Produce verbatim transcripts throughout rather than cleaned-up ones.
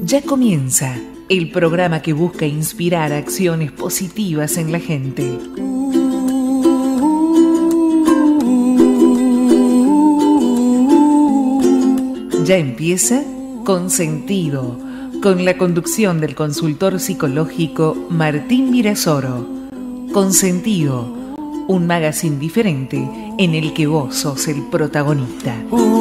Ya comienza el programa que busca inspirar acciones positivas en la gente. Ya empieza Con Sentido, con la conducción del consultor psicológico Martín Virasoro. Con Sentido, un magazine diferente en el que vos sos el protagonista.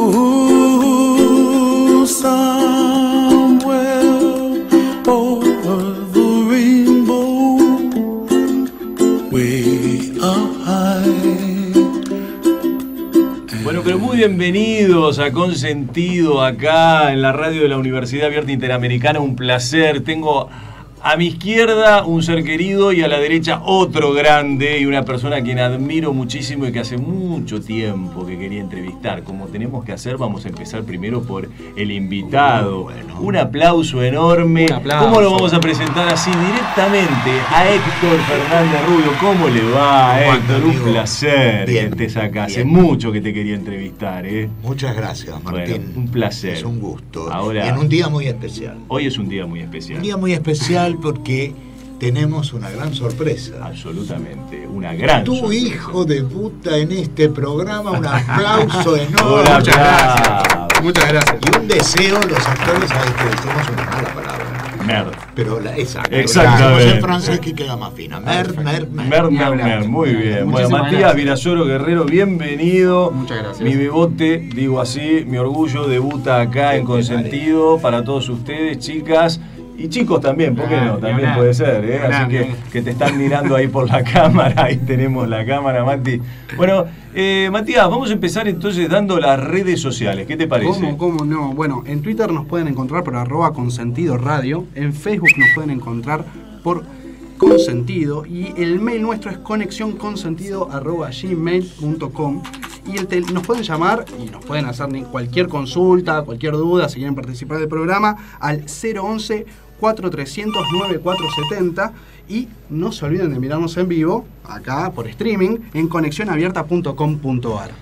Bueno, pero muy bienvenidos a Con Sentido, acá en la radio de la Universidad Abierta Interamericana. Un placer. Tengo a mi izquierda un ser querido y a la derecha otro grande y una persona a quien admiro muchísimo y que hace mucho tiempo que quería entrevistar. Como tenemos que hacer, vamos a empezar primero por el invitado. Bueno. Un aplauso enorme. Un aplauso. ¿Cómo lo vamos a presentar así directamente? A Héctor Fernández Rubio. ¿Cómo le va, Héctor? Un placer bien, que estés acá. Hace bien. mucho que te quería entrevistar, ¿eh? Muchas gracias, Martín. Bueno, un placer. Es un gusto. Ahora, y en un día muy especial. Hoy es un día muy especial. Un día muy especial porque tenemos una gran sorpresa. Absolutamente, una gran tu sorpresa. hijo debuta en este programa. Un aplauso enorme. Muchas gracias. Muchas gracias. Y un deseo, los actores, a que decimos una mala palabra. Merd. Pero la, exacto. Exactamente. En francés que queda más fina. Merd, merd, merd. Merd, merd, merd. Muy bien. Bueno, Matías gracias. Virasoro Guerrero, bienvenido. Muchas gracias. Mi bebote, digo así, mi orgullo, debuta acá en Consentido para todos ustedes, chicas. Y chicos también, ¿por qué no? También puede ser, ¿eh? Así que, que te están mirando ahí por la cámara, ahí tenemos la cámara, Mati. Bueno, eh, Matías, vamos a empezar entonces dando las redes sociales, ¿qué te parece? ¿Cómo, cómo no? Bueno, en Twitter nos pueden encontrar por arroba consentido radio, en Facebook nos pueden encontrar por consentido y el mail nuestro es conexiónconsentido arroba gmail punto com. Y el tel- nos pueden llamar y nos pueden hacer cualquier consulta, cualquier duda, si quieren participar del programa, al cero once, cuatro trescientos, noventa y cuatro setenta. Y no se olviden de mirarnos en vivo, acá por streaming, en conexión abierta punto com punto ar.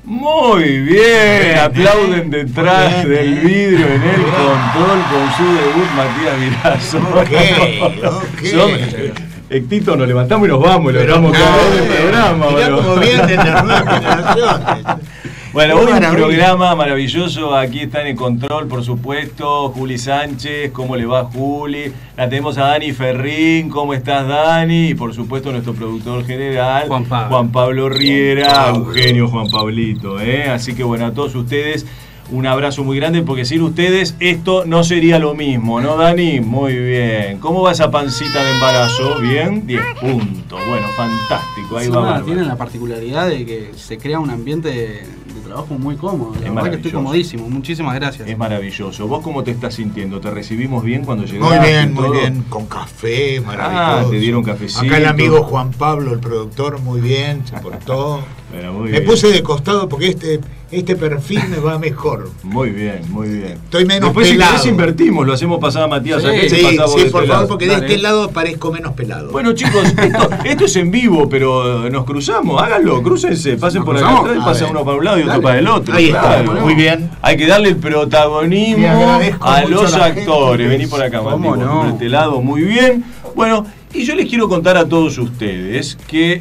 Muy bien, aplauden detrás bien, del bien. vidrio en el control con su debut Matías Virasoro. Ok, ok. Son- Hectito, nos levantamos y nos vamos, y lo Pero dejamos no, cada vez del eh, programa. mirá bueno. cómo vienen las nuevas generaciones. Bueno, Qué hoy un maravilla. programa maravilloso, aquí está en el control, por supuesto, Juli Sánchez, ¿cómo le va Juli? La tenemos a Dani Ferrín, ¿cómo estás Dani? Y por supuesto nuestro productor general, Juan Pablo, Juan Pablo Riera, Juan Pablo. un genio Juan Pablito, ¿eh? Así que bueno, a todos ustedes un abrazo muy grande, porque sin ustedes esto no sería lo mismo, ¿no, Dani? Muy bien. ¿Cómo va esa pancita de embarazo? ¿Bien? diez puntos. Bueno, fantástico. Ahí Sí, va. nada, bárbaro. tienen la particularidad de que se crea un ambiente de, de trabajo muy cómodo. La Es verdad que estoy maravilloso. comodísimo. Muchísimas gracias. Es maravilloso. ¿Vos cómo te estás sintiendo? ¿Te recibimos bien cuando llegaste? Muy bien, muy todo? bien. Con café, maravilloso. Ah, te dieron cafecito. Acá el amigo Juan Pablo, el productor, muy bien, se portó. Bueno, muy Me bien. puse de costado porque este, este perfil me va mejor. Muy bien, muy bien. Estoy menos Después si pelado. querés invertimos, lo hacemos pasar a Matías. Sí, acá y te Sí, pasamos sí, de por este favor, lado. porque de Dale. este lado parezco menos pelado. Bueno, chicos, esto, esto es en vivo, pero nos cruzamos. Háganlo, crúcense, pasen ¿Nos por acá cruzamos? atrás y A pasan ver. uno para un lado y otro Dale. para el otro. Ahí está, claro. muy bien. Hay que darle el protagonismo Le agradezco a mucho los a la gente actores. que Vení es- por acá, ¿Cómo Mati, no? por este lado, muy bien. Bueno, y yo les quiero contar a todos ustedes que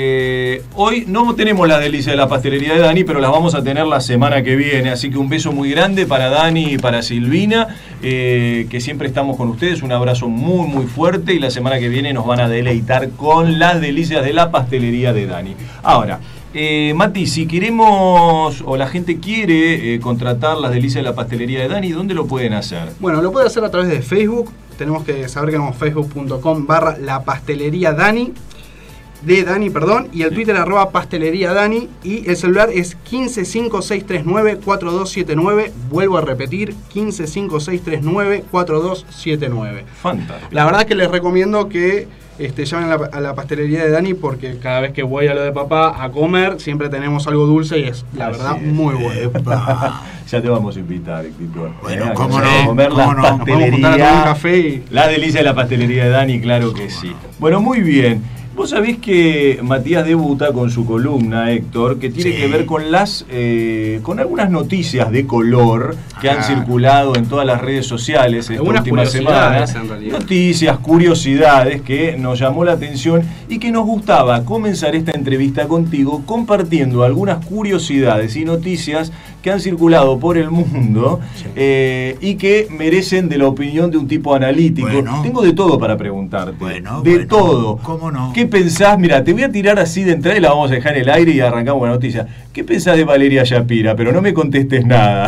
eh, hoy no tenemos las delicias de la pastelería de Dani, pero las vamos a tener la semana que viene. Así que un beso muy grande para Dani y para Silvina, eh, que siempre estamos con ustedes. Un abrazo muy, muy fuerte. Y la semana que viene nos van a deleitar con las delicias de la pastelería de Dani. Ahora, Eh, Mati, si queremos o la gente quiere eh, contratar las delicias de la pastelería de Dani, ¿dónde lo pueden hacer? Bueno, lo puede hacer a través de Facebook. Tenemos que saber que tenemos facebook punto com barra la pastelería Dani. De Dani, perdón. Y el Twitter arroba pastelería Dani. Y el celular es quince cinco seis tres nueve cuatro dos siete nueve. Vuelvo a repetir, quince cinco seis tres nueve cuatro dos siete nueve. Fantástico. La verdad que les recomiendo que este, llamen a la, a la pastelería de Dani, porque cada vez que voy a lo de papá a comer, siempre tenemos algo dulce y es, la Así verdad, es. muy bueno. Epa. Ya te vamos a invitar, Héctor. Bueno, Eh, a cómo que no, vamos a comer cómo las no. Nos podemos juntar a tomar un pastelerías. café y... La delicia de la pastelería de Dani, claro que sí. Bueno, muy bien. Vos sabés que Matías debuta con su columna, Héctor, que tiene Sí. que ver con las eh, con algunas noticias de color que Ah. han circulado en todas las redes sociales esta Algunas última semana. curiosidades, en realidad. Noticias, curiosidades que nos llamó la atención y que nos gustaba comenzar esta entrevista contigo compartiendo algunas curiosidades y noticias que han circulado por el mundo Sí. eh, y que merecen de la opinión de un tipo analítico. Bueno. Tengo de todo para preguntarte. Bueno, de bueno. todo. ¿Cómo no? ¿Qué pensás? Mira, te voy a tirar así de entrada y la vamos a dejar en el aire y arrancamos con la noticia. ¿Qué pensás de Valeria Shapira? Pero no me contestes nada.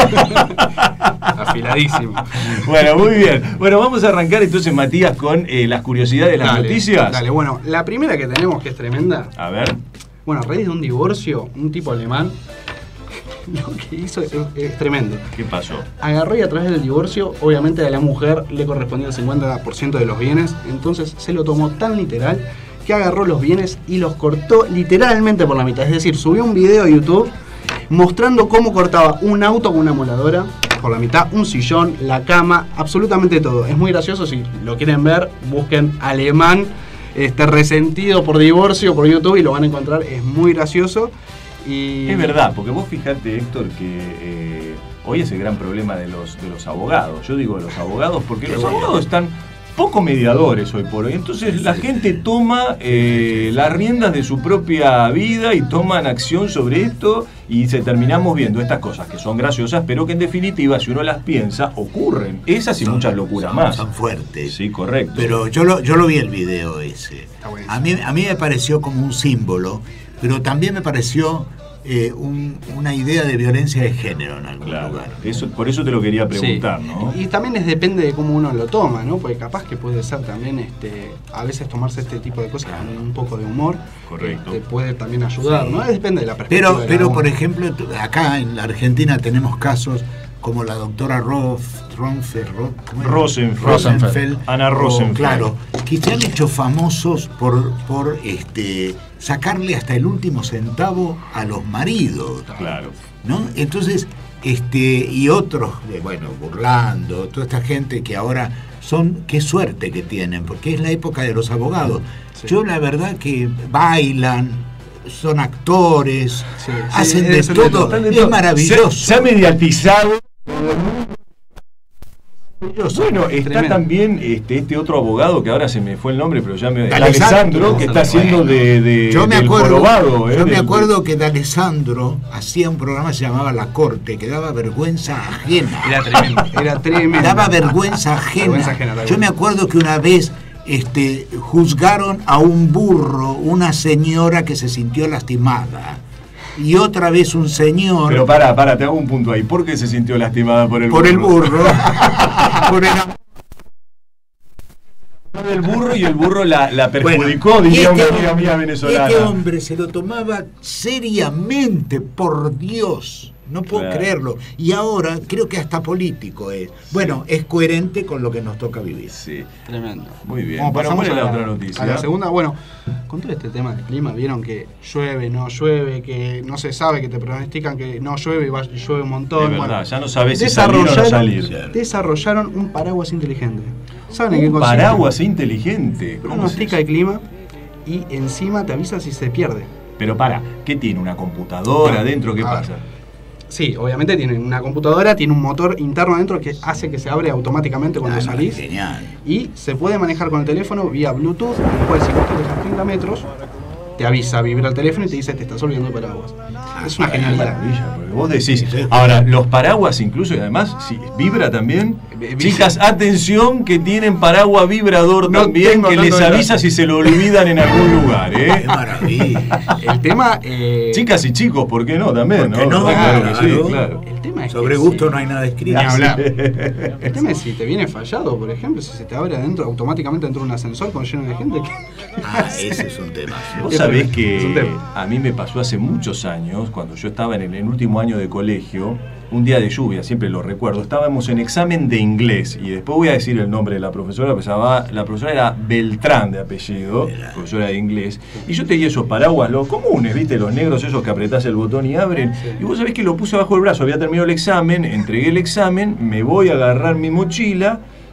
Afiladísimo. Bueno, muy bien. Bueno, vamos a arrancar entonces, Matías, con eh, las curiosidades de las Dale, noticias. Dale, bueno, la primera que tenemos, que es tremenda. A ver. Bueno, a raíz de un divorcio, un tipo alemán lo que hizo es, es tremendo. ¿Qué pasó? Agarró y a través del divorcio, obviamente a la mujer le correspondía el cincuenta por ciento de los bienes, entonces se lo tomó tan literal que agarró los bienes y los cortó literalmente por la mitad. Es decir, subió un video a YouTube mostrando cómo cortaba un auto con una moladora por la mitad, un sillón, la cama, absolutamente todo. Es muy gracioso, si lo quieren ver, busquen alemán, este, resentido por divorcio por YouTube y lo van a encontrar, es muy gracioso. Y Es verdad, porque vos fijate, Héctor, que eh, hoy es el gran problema de los, de los abogados. Yo digo de los abogados porque los abogados están poco mediadores hoy por hoy. Entonces la gente toma eh, las riendas de su propia vida y toman acción sobre esto y se terminamos viendo estas cosas que son graciosas, pero que en definitiva, si uno las piensa, ocurren. Esas y Son- muchas locuras son- más. Son fuertes. Sí, correcto. Pero yo lo, yo lo vi el video ese. Está buenísimo. A mí, a mí me pareció como un símbolo, pero también me pareció eh, un- una idea de violencia de género en algún Claro, lugar. eso, por eso te lo quería preguntar, Sí. ¿no? Y, y también es, depende de cómo uno lo toma, ¿no? Porque capaz que puede ser también, este, a veces tomarse este tipo de cosas con un poco de humor. Correcto. Te puede también ayudar, Sí. ¿no? Depende de la perspectiva. Pero, de pero cada por uno. ejemplo, t- acá en la Argentina tenemos casos como la doctora Roth, Ronfeld, Roth- ¿cómo era? Rosenfeld. Rosenfeld. Ana o, Rosenfeld. claro, que se han hecho famosos por, por este, sacarle hasta el último centavo a los maridos. Claro. ¿No? Entonces, este, y otros, eh, bueno, burlando, toda esta gente que ahora son, qué suerte que tienen, porque es la época de los abogados. Sí. Yo la verdad que bailan, son actores, Sí, sí, hacen de hacen de todo, todo, Están de es todo. maravilloso. Se, se ha mediatizado. Bueno, está Tremendo. también este, este otro abogado que ahora se me fue el nombre, pero ya me. D'Alessandro, Alessandro, que está haciendo bueno, de, de- yo me del acuerdo, jorobado, ¿eh? yo me del- acuerdo que D'Alessandro hacía un programa que se llamaba La Corte, que daba vergüenza ajena. Era tremendo. Era tremendo. Daba vergüenza ajena. Vergüenza ajena, tal Yo cual. me acuerdo que una vez este, juzgaron a un burro, una señora que se sintió lastimada. Y otra vez un señor Pero para, para, te hago un punto ahí. ¿Por qué se sintió lastimada por el por el burro? burro. por el El burro y el burro la, la perjudicó, Bueno, diría y una este amiga hombre- mía venezolana. Este hombre se lo tomaba seriamente, por Dios. No puedo Claro. creerlo. Y ahora creo que hasta político es. Bueno, es coherente con lo que nos toca vivir. Sí, Tremendo. muy bien. Como Bueno, pasamos ¿cuál es la a otra noticia? A la segunda, bueno, con todo este tema del clima, vieron que llueve, no llueve, que no se sabe, que te pronostican que no llueve y va- y llueve un montón. Es verdad, Bueno, ya no sabes si salir o no desarrollaron- salir. Desarrollaron un paraguas inteligente. ¿Saben en qué Un consiste? paraguas inteligente. ¿Cómo es Pronostica eso? el clima y encima te avisa si se pierde. Pero para, ¿qué tiene? ¿Una computadora adentro? ¿Qué A ver. pasa? Sí, obviamente tiene una computadora, tiene un motor interno adentro que hace que se abre automáticamente cuando Ah, no, salís. genial. Y se puede manejar con el teléfono vía Bluetooth, el cual si vos te alejas treinta metros, te avisa, vibra el teléfono y te dice te estás olvidando el paraguas. Es una Qué genialidad. maravilla, porque vos decís. Sí, sí. Ahora, los paraguas incluso, y además, si vibra también. Eh, vi- Chicas, atención que tienen paraguas vibrador No también, tengo que tanto les detalle. avisa si se lo olvidan en algún lugar, Qué ¿eh? maravilla. El tema. eh, Chicas y chicos, ¿por qué no? También, ¿Por qué ¿no? no? Claro que sí, Claro. claro. El tema es Sobre que gusto si- no hay nada escrito. Ni hablar. Sí. El tema es si te viene fallado, por ejemplo, si se te abre adentro automáticamente dentro de un ascensor con lleno de gente. que- Ah, ese es un tema. Vos Es sabés un- que es un tema. a mí me pasó hace muchos años, cuando yo estaba en el, en el último año de colegio, un día de lluvia, siempre lo recuerdo, estábamos en examen de inglés, y después voy a decir el nombre de la profesora, que se llamaba- la profesora era Beltrán de apellido, Mira. profesora de inglés, y yo tenía esos paraguas, los comunes, ¿viste? Los negros esos que apretás el botón y abren, Sí. y vos sabés que lo puse bajo el brazo, había terminado el examen, entregué el examen, me voy a agarrar mi mochila,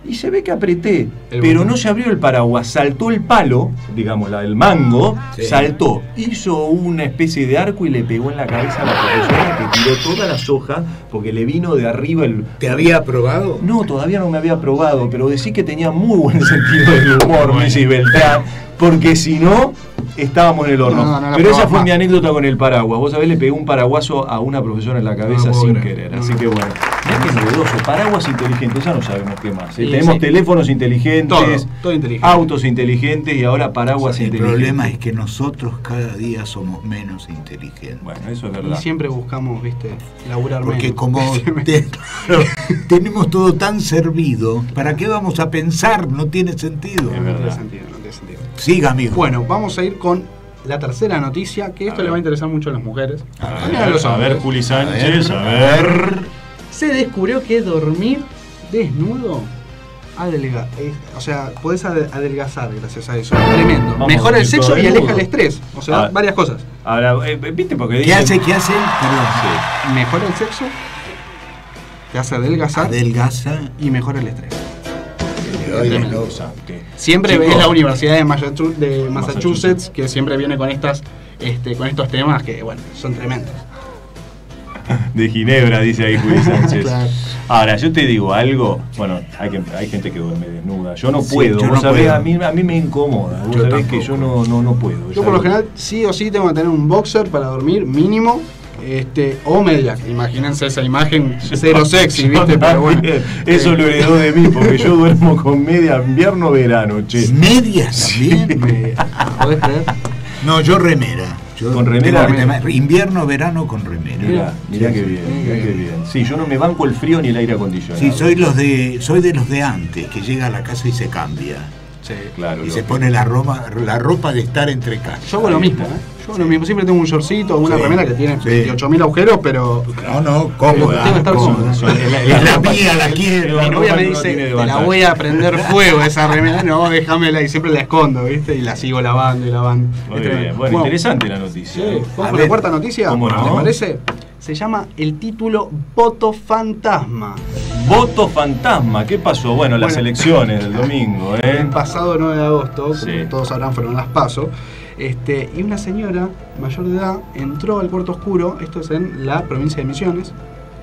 y se ve que apreté, El pero botón. no se abrió el paraguas, saltó el palo, digamos, la, el mango, Sí. saltó, hizo una especie de arco y le pegó en la cabeza a la profesora, que tiró todas las hojas porque le vino de arriba el... ¿Te había aprobado? No, todavía no me había probado, pero decí que tenía muy buen sentido del humor, Messi Beltrán, porque si no, estábamos en el horno. No, no, no la pero esa probás fue más. mi anécdota con el paraguas. Vos sabés, le pegó un paraguaso a una profesora en la cabeza No puedo sin creer. querer. No, Así no. que bueno, mirá que novedoso. Paraguas inteligentes, ya no sabemos qué más. ¿eh? Sí, Tenemos sí. teléfonos inteligentes, Todo, todo inteligente. autos inteligentes y ahora paraguas El inteligentes. problema es que nosotros cada día somos menos inteligentes. Bueno, eso es Y verdad. siempre buscamos, viste, laburar Porque menos. como te- claro, tenemos todo tan servido, ¿para qué vamos a pensar? No tiene sentido. Es No verdad. tiene sentido, no tiene sentido. Siga, amigo. Bueno, vamos a ir con la tercera noticia, que esto A le va a ver. interesar mucho a las mujeres. A También a ver, los a ver, hombres. Juli Sánchez, a ver. Se descubrió que dormir desnudo adelga, es- o sea, podés ade- adelgazar gracias a eso. Tremendo. Vamos Mejora a el ir sexo todo y aleja desnudo. el estrés. O sea, Ah. varias cosas. Ahora, eh, ¿viste? Porque ¿Qué dicen- hace? ¿Qué hace? Perdón. Sí. Mejora el sexo, te hace adelgazar Adelgaza. y mejora el estrés. Óyelo. Interesante. Siempre Chicos, ves la Universidad de Massachu- de Massachusetts, Massachusetts. que siempre viene con estas, este, con estos temas que, bueno, son tremendos. De Ginebra, dice ahí Juli Sánchez. Claro. Ahora, yo te digo algo, bueno, hay, que, hay gente que duerme desnuda. Yo no Sí, puedo, yo vos no sabés, puedo. A, mí, a mí me incomoda. Vos Yo sabés tampoco. que yo no, no, no puedo. es Yo por lo algo- general sí o sí tengo que tener un boxer para dormir mínimo, este, o media. Imagínense esa imagen cero sexy, Yo ¿viste? Pero bueno. también. Eso lo heredó de mí, porque yo duermo con media invierno verano, che. ¿Medias también? Media. ¿Podés creer? No, yo remera. Yo Con remera, tengo que remera. tener- invierno, verano con remera. Mirá, mirá Sí, qué sí. bien, mirá qué bien. Sí, yo no me banco el frío ni el aire acondicionado. Sí, soy los de, soy de los de antes, que llega a la casa y se cambia. Sí. Claro. Y se lógico. pone la ropa, la ropa de estar entre casas. Yo hago lo Ahí mismo, está. ¿eh? Yo hago lo mismo. Siempre tengo un shortcito o una Sí. remera que tiene Sí. veintiocho mil agujeros, pero No, no, cómoda. Tengo que estar cómoda. cómoda. Son- es la- es Es la ropa- mía, la quiero. la mi ropa novia me que uno dice, tiene de te la ventaja". voy a prender fuego esa remera. No, déjamela y siempre la escondo, ¿viste? Y la sigo lavando y lavando. Muy Es bien, tremendo. bueno, interesante la noticia. Sí, ¿eh? vamos A con ver, la cuarta noticia. ¿cómo no? ¿Te parece? Se llama el título Voto Fantasma. Voto fantasma, ¿qué pasó? Bueno, las Bueno. elecciones del domingo, ¿eh? El pasado nueve de agosto, como Sí. todos sabrán, fueron las PASO. Este, y una señora mayor de edad entró al cuarto oscuro, esto es en la provincia de Misiones,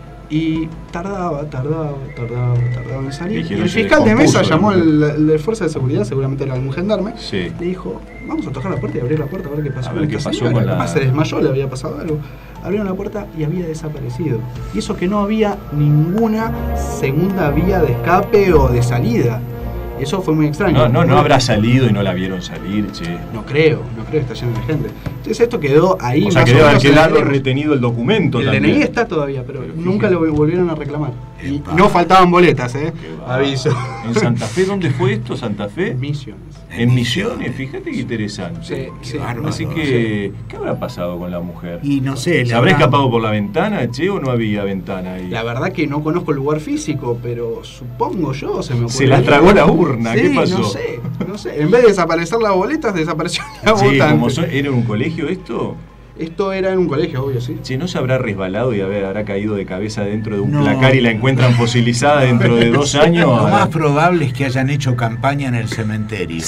y tardaba, tardaba, tardaba, tardaba en salir. Dijeron, Y el se fiscal de mesa descompuso, llamó ¿no? al el de fuerza de seguridad, seguramente era algún gendarme, Sí. le dijo, vamos a tocar la puerta y abrir la puerta a ver qué pasó A con ver esta qué pasó señora. con la- Capaz se desmayó, le había pasado algo. Abrieron la puerta y había desaparecido. Y eso que no había ninguna segunda vía de escape o de salida. Eso fue muy extraño. No, no, no habrá salido y no la vieron salir, che. No creo, no creo que está lleno de gente. Entonces esto quedó ahí. O sea, más que debe haber menos en quedado veremos. retenido el documento El también. D N I está todavía, pero, Pero nunca fíjate. lo volvieron a reclamar. Y Epa. no faltaban boletas, ¿eh? Qué va. Aviso. ¿En Santa Fe dónde fue esto? ¿Santa Fe? Misiones. En Misiones, fíjate qué interesante. Sí, sí. bárbaro. Así que, ¿qué habrá pasado con la mujer? Y no sé, ¿Se le habrá habrá- escapado por la ventana, che, o no había ventana ahí? La verdad que no conozco el lugar físico, pero supongo yo, se me ocurrió. Se las tragó la urna, Sí, ¿qué pasó? no sé, no sé. En vez de desaparecer las boletas, desapareció la Sí, votante. como son- ¿era un colegio esto? Esto era en un colegio, obvio, sí. Che, ¿no se habrá resbalado y haber- habrá caído de cabeza dentro de un No. placar y la encuentran fosilizada dentro de dos años? Lo más probable es que hayan hecho campaña en el cementerio.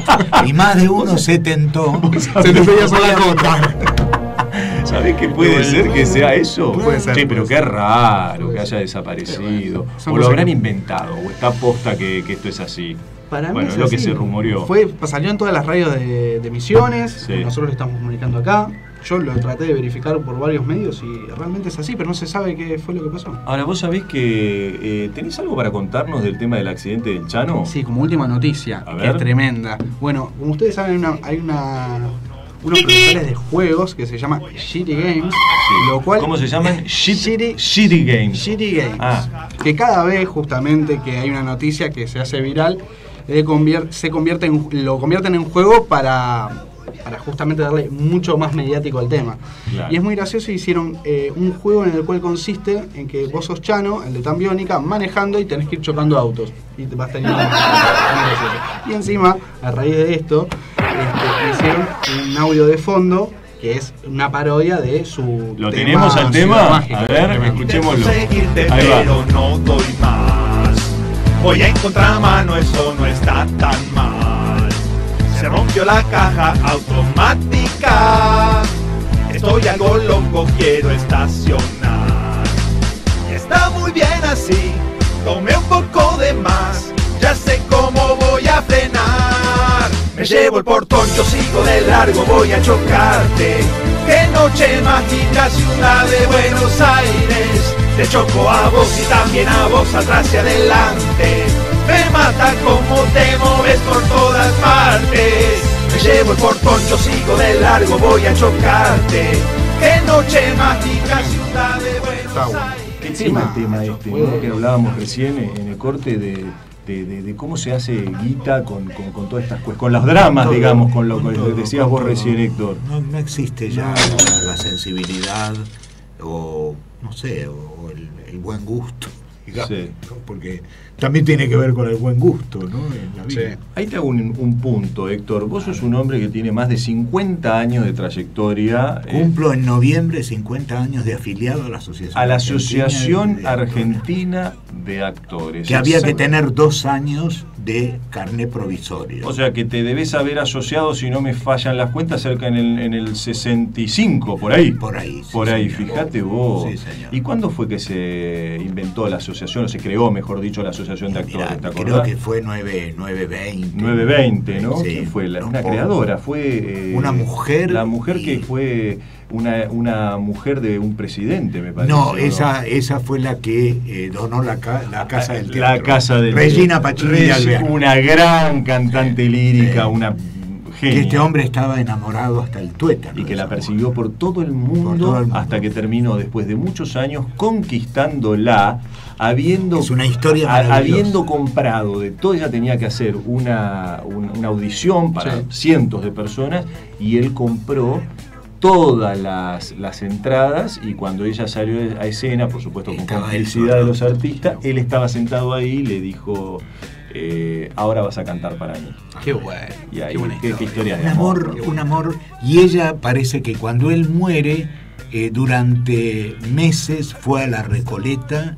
Y más de uno se tentó. Se te veía por la cota. ¿Sabés que puede ser que sea eso? Puede ser, Che, pero puede qué ser. raro Puede que ser. haya desaparecido. Son O lo cosas habrán que- inventado, o está posta que, que esto es así. Para mí Bueno, es es lo que así. se rumoreó. Fue, salió en todas las radios de, de Misiones, Sí. nosotros lo estamos comunicando acá. Yo lo traté de verificar por varios medios y realmente es así, pero no se sabe qué fue lo que pasó. Ahora, ¿vos sabés que eh, tenés algo para contarnos del tema del accidente del Chano? Sí, como última noticia, A que ver. es tremenda. Bueno, como ustedes saben, hay, una, hay una- unos productores de juegos que se llama Shitty Games, Sí. lo cual... ¿Cómo se llaman? Shit- Shitty, Shitty Games. Shitty Games. Ah. Que cada vez justamente que hay una noticia que se hace viral, le convier- se convierte en, lo convierten en juego para, para justamente darle mucho más mediático al tema. Claro. Y es muy gracioso, hicieron eh, un juego en el cual consiste en que vos sos Chano, el de Tan Biónica, manejando y tenés que ir chocando autos. Y te vas teniendo... y encima, a raíz de esto, este, hicieron un audio de fondo que es una parodia de su ¿Lo tema tenemos al Ciudad tema? Mágica. A ver, Tremendo. escuchémoslo. Seguirte, Ahí va. pero no doy más. Voy en contramano, eso no está tan mal. Se rompió la caja automática. Estoy algo loco, quiero estacionar. Y está muy bien así, tomé un poco de más. Ya sé cómo voy a frenar. Me llevo el portón, yo sigo de largo, voy a chocarte. Qué noche mágica, ciudad de Buenos Aires. Te choco a vos y también a vos, atrás y adelante. Me mata como te moves por todas partes. Me llevo el portón, yo sigo de largo, voy a chocarte. Qué noche mágica, ciudad de Buenos Aires. ¿Qué tema el tema este, ¿no? Que hablábamos recién en el corte de... De, de, de cómo se hace guita con, con, con todas estas cuestiones, con los dramas, todo, digamos, con lo que decías vos recién, Héctor. No, no existe ya no. la sensibilidad o, no sé, o el, el buen gusto, digamos, sí. ¿no? Porque también tiene que ver con el buen gusto, ¿no? En la vida. Sí. Ahí te hago un, un punto, Héctor. Vos sos un hombre que tiene más de cincuenta años de trayectoria. Cumplo eh, en noviembre cincuenta años de afiliado a la Asociación a la Asociación Argentina de, Argentina de Actores. Que había que tener dos años de carné provisorio. O sea que te debes haber asociado, si no me fallan las cuentas, cerca en el, en el sesenta y cinco, por ahí. Por ahí, sí, Por ahí, señor. Fíjate vos. Sí, señor. ¿Y cuándo fue que se inventó la asociación, o se creó, mejor dicho, la Asociación de Actores? Mirá, ¿Te acordás? creo que fue nueve veinte. nueve veinte, ¿no? Sí, ¿Quién fue? La, una poco. creadora, fue... Eh, una mujer. La mujer y... que fue una, una mujer de un presidente, me parece. No, ¿no? esa, esa fue la que eh, donó la, ca la Casa del Teatro. La Casa del Regina Pacini Alvear. Una gran cantante sí, lírica, sí. una... Que este hombre estaba enamorado hasta el tuétano. Y que la persiguió por todo el mundo, todo el mundo hasta que terminó, después de muchos años, conquistándola, habiendo, es una historia a, habiendo comprado de todo. Ella tenía que hacer una, una, una audición para sí. cientos de personas, y él compró todas las, las entradas, y cuando ella salió a escena, por supuesto con estaba complicidad de los artistas, él estaba sentado ahí y le dijo... Eh, ahora vas a cantar para mí. Qué bueno. Y ahí, qué buena qué, historia. qué historia de un amor, amor. Un amor. Y ella parece que cuando él muere, eh, durante meses fue a la Recoleta,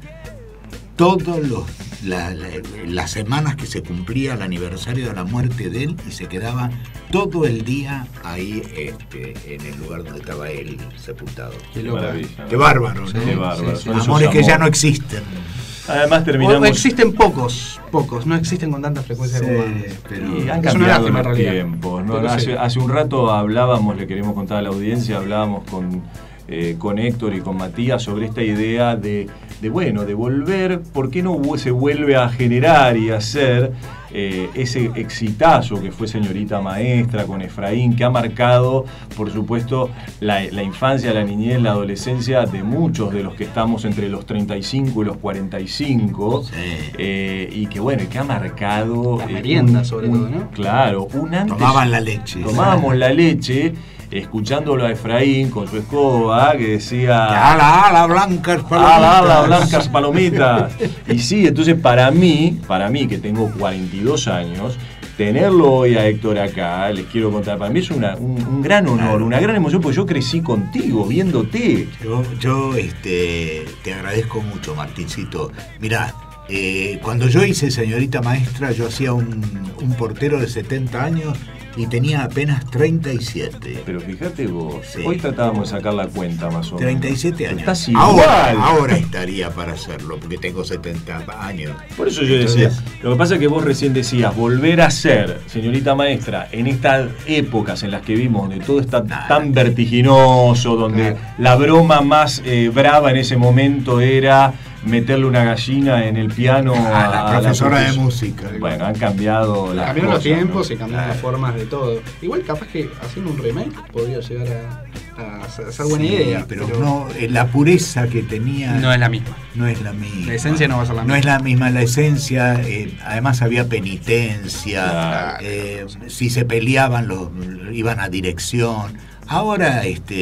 todos los la, la, las semanas que se cumplía el aniversario de la muerte de él, y se quedaba todo el día ahí este, en el lugar donde estaba él sepultado. Qué maravilla. Qué bárbaro, sí, ¿no? Qué bárbaro. Sí, sí. Amores que ya no existen. Además terminamos... O existen pocos, pocos, no existen con tanta frecuencia sí, como antes. Pero y han cambiado los tiempos, ¿no? hace, sí. hace un rato hablábamos, le queremos contar a la audiencia, hablábamos con, eh, con Héctor y con Matías sobre esta idea de, de, bueno, de volver, ¿por qué no se vuelve a generar y hacer eh, ese exitazo que fue Señorita Maestra con Efraín, que ha marcado, por supuesto, la, la infancia, la niñez, la adolescencia de muchos de los que estamos entre los treinta y cinco y los cuarenta y cinco, sí. eh, y que bueno, que ha marcado... La merienda, eh, un, sobre un, todo, ¿no? Claro, un antes... Tomaban la leche. Tomábamos la leche... escuchándolo a Efraín con su escoba que decía ala, ala, blancas palomitas, ala, ala, blancas palomitas. Y sí, entonces para mí, para mí que tengo cuarenta y dos años, tenerlo hoy a Héctor acá, les quiero contar, para mí es una, un, un gran honor, claro. Una gran emoción, porque yo crecí contigo, viéndote. Yo, yo este, te agradezco mucho, Martincito. Mirá, eh, cuando yo hice Señorita Maestra, yo hacía un, un portero de setenta años y tenía apenas treinta y siete. Pero fíjate vos, sí. Hoy tratábamos de sacar la cuenta más o menos. treinta y siete años. Estás igual. Ahora, ahora estaría para hacerlo, porque tengo setenta años. Por eso yo decía, entonces, lo que pasa es que vos recién decías, volver a ser Señorita Maestra en estas épocas en las que vimos, donde todo está nada, tan vertiginoso, donde nada. La broma más eh, brava en ese momento era meterle una gallina en el piano a, a la profesora a la de música. Bueno, han cambiado las cambiaron cosas, los tiempos, ¿no? Y cambiaron las formas de todo. Igual capaz que haciendo un remake podría llegar a, a ser buena sí, idea. Pero, pero no, la pureza que tenía no es la misma. No es la misma. La esencia no va a ser la misma. No es la misma la esencia. Eh, además había penitencia. Claro. Eh, si se peleaban, los iban a dirección. Ahora, este,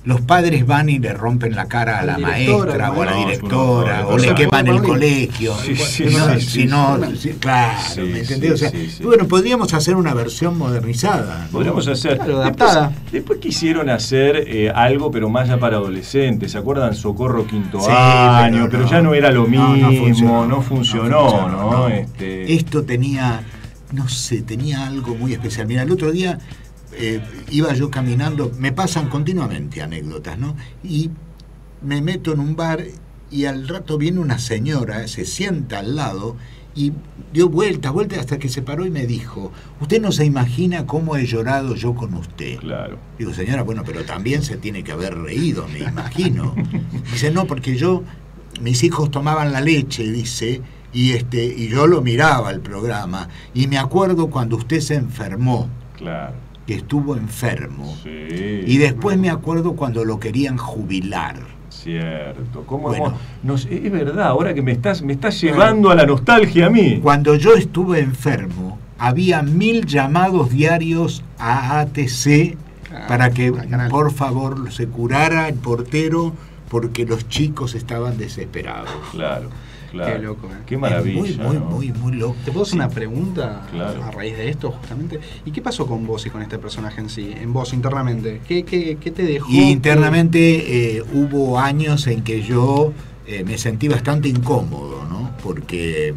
los padres van y le rompen la cara a la, la maestra o a la directora, o le queman el colegio. Sí, sí, no, sí, si no, sí, claro, sí, ¿me entendés? Sí, o sea, sí, sí. Bueno, podríamos hacer una versión modernizada. Podríamos ¿no? hacer. Claro, adaptada. Después, después quisieron hacer eh, algo, pero más ya para adolescentes. ¿Se acuerdan? Socorro quinto sí, año, pero, no, pero ya no era lo mismo, no, no funcionó, no funcionó, no, funcionó, ¿no? Este... Esto tenía, no sé, tenía algo muy especial. Mira, el otro día eh, iba yo caminando, me pasan continuamente anécdotas, ¿no? Y me meto en un bar y al rato viene una señora, se sienta al lado y dio vueltas, vueltas hasta que se paró y me dijo: usted no se imagina cómo he llorado yo con usted. Claro. Digo, señora, bueno, pero también se tiene que haber reído, me imagino. Dice, no, porque yo, mis hijos tomaban la leche, dice, y este, y yo lo miraba el programa, y me acuerdo cuando usted se enfermó. Claro. Que estuvo enfermo. Sí. Y después me acuerdo cuando lo querían jubilar. Cierto. ¿Cómo bueno, hemos, nos, es verdad, ahora que me estás, me estás llevando a la nostalgia a mí. Cuando yo estuve enfermo, había mil llamados diarios a A T C ah, para que, por favor, se curara el portero porque los chicos estaban desesperados. Claro. Claro. Qué loco, ¿eh? Qué maravilla. Muy, muy, ¿no? muy, muy loco. ¿Te puedo hacer sí. una pregunta claro. a raíz de esto, justamente? ¿Y qué pasó con vos y con este personaje en sí? En vos, internamente. ¿Qué, qué, qué te dejó? Y internamente eh, hubo años en que yo eh, me sentí bastante incómodo, ¿no? Porque,